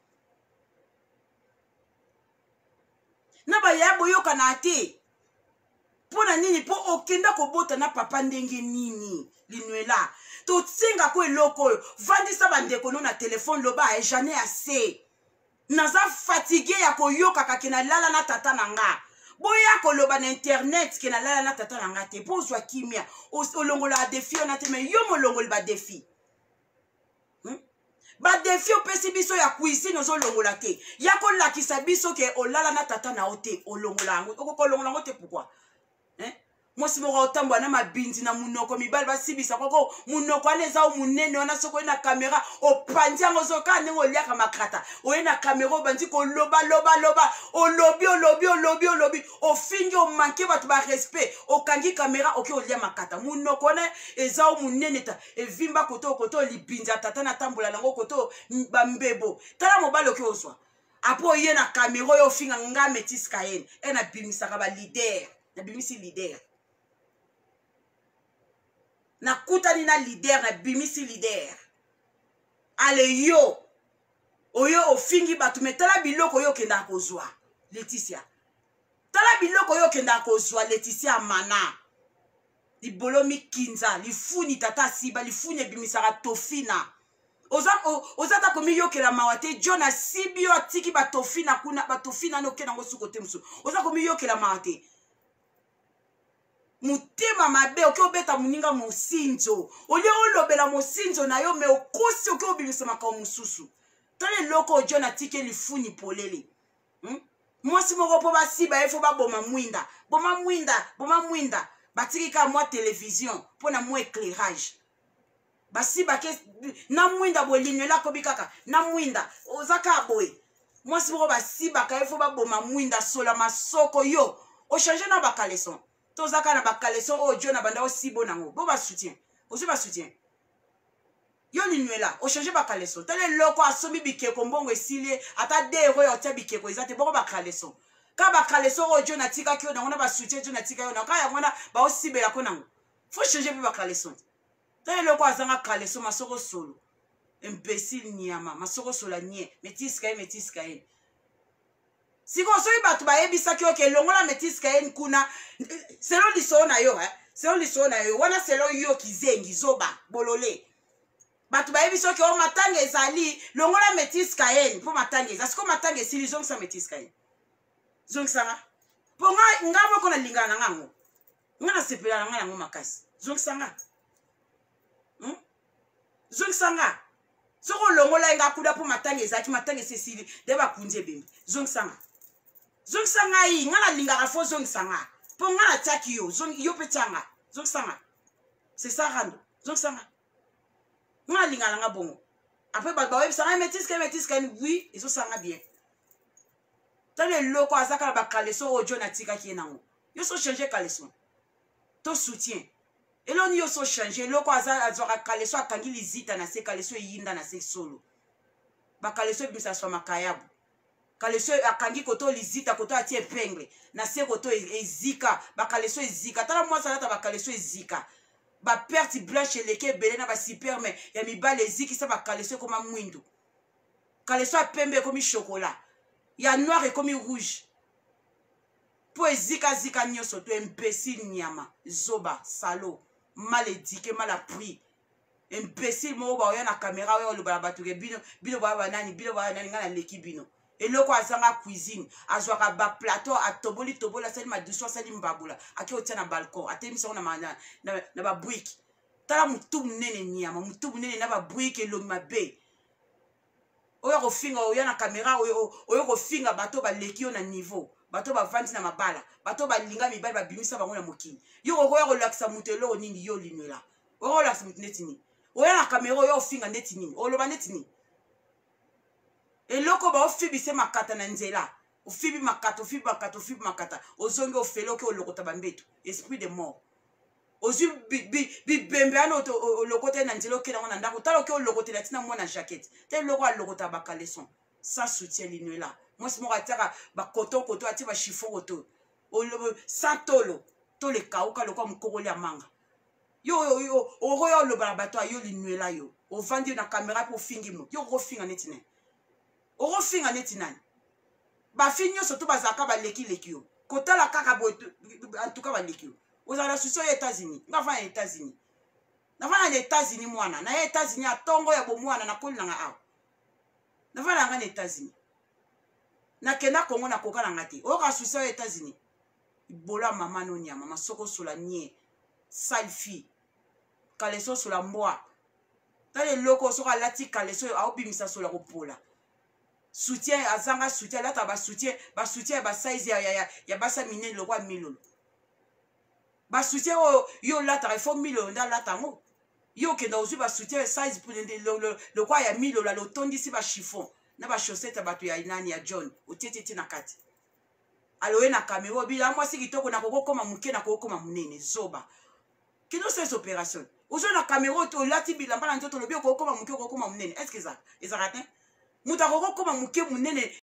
na ba ya boyo kana te pona nini po okenda ko bota na papa ndenge nini linuela to tsenga ko eloko vandisa bandeko no na téléphone loba e jamais assez naza fatigué ya ko yoka kakena lala na tata nanga. Boya koloba na internet ke na lala na tata nanga te po zwa kimia olongola défi on ate mais yo molongoli ba défi ba défi opesi biso ya cuisine ozo longola te ya ko lakisa biso ke olala na tata na ote olongola ngo okoko longola ngo te pourquoi Mosi moko otambwa na mabindi na munoko mibali basibisa koko munoko aleza o munene wana soko na kamera opandi yango zoka nengo liaka makrata oye na kamera bandi ko loba olobi ofingi o manke batu ba respect okangi kamera oki olia makata munoko ne eza o munene ta evimba koto libinja tata na tambola nango koto bambebo tala mobali oki oswa apo ye na kamera yo finga ngame tiskayen na bimisaka ba leader na bimisi leader na kutani na leader na bimisi leader ale yo oyo ofingi batu metala biloko yo kenda kozwa Laetitia tala biloko yo kenda kozwa Laetitia mana libolomi kinza lifuni tata siba lifuni bimisaka tofina ozata komi yo kela mawate John asibi yo atiki batofina kuna batofina no kena ngo sukote musu oza komi yo kela mawate mutema mabe oki obeta muninga mosinzo olio olobela mosinzo na yo me okosi oki obimisa makao mususu tole loko John atike lifuni polele mwasi moko po basiba efo baboma mwinda batiki ka mwa télévision pona mwa éclairage basiba ke na mwinda bolinyo la kobikaka na mwinda ozaka boy mwasi moko basiba ka efo baboma mwinda sola masoko yo o changer na bakaleson tozaka na bakaleson o John na banda o sibo nango bo ba soutien yo linuela o changer bakaleson tele loko asomi bikeko mbongo esilie ata dero yo tia bikeko ezate boko bakaleson ka bakaleson o John atika kyo nango na ba soutien John atika yo na ka yango na ba o sibela ko nango faut changer bi bakaleson tele loko azanga kaleson masoko solo imbécile nyama masoko solo nye metiska ye siko soyi batu ba yebisa kyo ke longola metiska ye kuna selo liso na yo wana selo yo kizengi zoba bolole batu ba yebisa ke o matanga ezali longola metiska ye po matanga eza siko matanga esili zongisa metiska ye zongisa po nga moko na lingana ngango ngana sepela na ngana ngo makasi zongisa soko longola nga kuda po matanga ezaki matanga esili deba kunje bimbi zongisa yi ngana lingaka fo zongisa po ngana taki yo petanga zongisa c'est ça rando zongisa ngana lingana nga bongo après ba webisa metiska oui ezo sanga bien tale loko azaka ba kaleso o John atika ki nango yo so changer kaleso to soutien eloni yo so changer eloko azwaka kaleso akangi lizita na se kaleso eyinda na se solo bakaleso ebimisa swa makayabu kaleso akangi koto lizita koto atie epingle na se koto ezika bakaleso ezika tala mwasi alata bakaleso ezika baperte blanche eleke ebele na basuperme ya mibale ezikisa bakaleso ekoma mwindu kaleso apembe ekomi chokola ya noir ekomi rouge po ezika nyonso to imbécile nyama zoba salo mal éduqué mal appris imbécile moko baoya na caméra oyo olobala bato ke bino baya banani ngai naleki bino eloko azanga cuisine azwaka baplateau atoboli asali madusu asali mbabula ake otia na balcon atelemisa ngo na babwiki tala mutu munene nyama mutu munene na babwiki elomi mabe oyo kofinga oya na caméra oyo kofinga bato baleki yo na niveau bato bavandi na mabala bato balinga mibali babimisa bango na mokili yo okoya kolakisa mutu eloko nini yo linwela okoya kolakisa mutu neti nini oya na caméra oyo ofinga neti nini oloba neti nini eloko baofibise makata na nzela ofibi makata ozongi ofele oke olokota bambeto esprit de mort ozwi bibembe ana olokota na nzela oke nango na ndako tala oke olokotela tina mwana jaquette te eloko alokota bakaleson sans soutien linwela mwasi moko atiaka bakoto atie bachiffon koto sans tolo to lekauka lokwa mokokoli ya manga yo okoya olobala bato ayo linwela yo ovandi na caméra mpo ofingi moto yo okofinga neti nani okofinga neti nani bafi nyonso to bazalaka baleki yo kotala kaka boye antuka baleki yo ozala na susi oyo États-Unis nga vana na États-Unis navana na États-Unis mwana na ye États-Unis atongo ya bomwana nakoli nanga awa navana nanga na États-Unis nakenda Kongo nakoka nanga te oyoka susi oyo États-Unis bola mama no nyama masoko sola nie salfi kaleso sola mbwa tala eloko soka alati kaleso aobimisa sola kopola soutien azanga soutien alata basoutien ya basaize ya basa minene lokwa milolo basoutien oyo yo olataka ifo milolo nde alata yango yo okenda ozwi basoutien size lokwa ya milolo alotondisi bachiffon na bachaussette ya bato ya nani ya John otietiti na kati aloye na kamera obila mwasi kitoko nakokokoma moke nakokoma monene zoba kino ces opérations ozwi na kamera olati bilamba na nzoto olobi okokoma moke okokoma monene est ce que ezaka te mutu akokokoma moke monene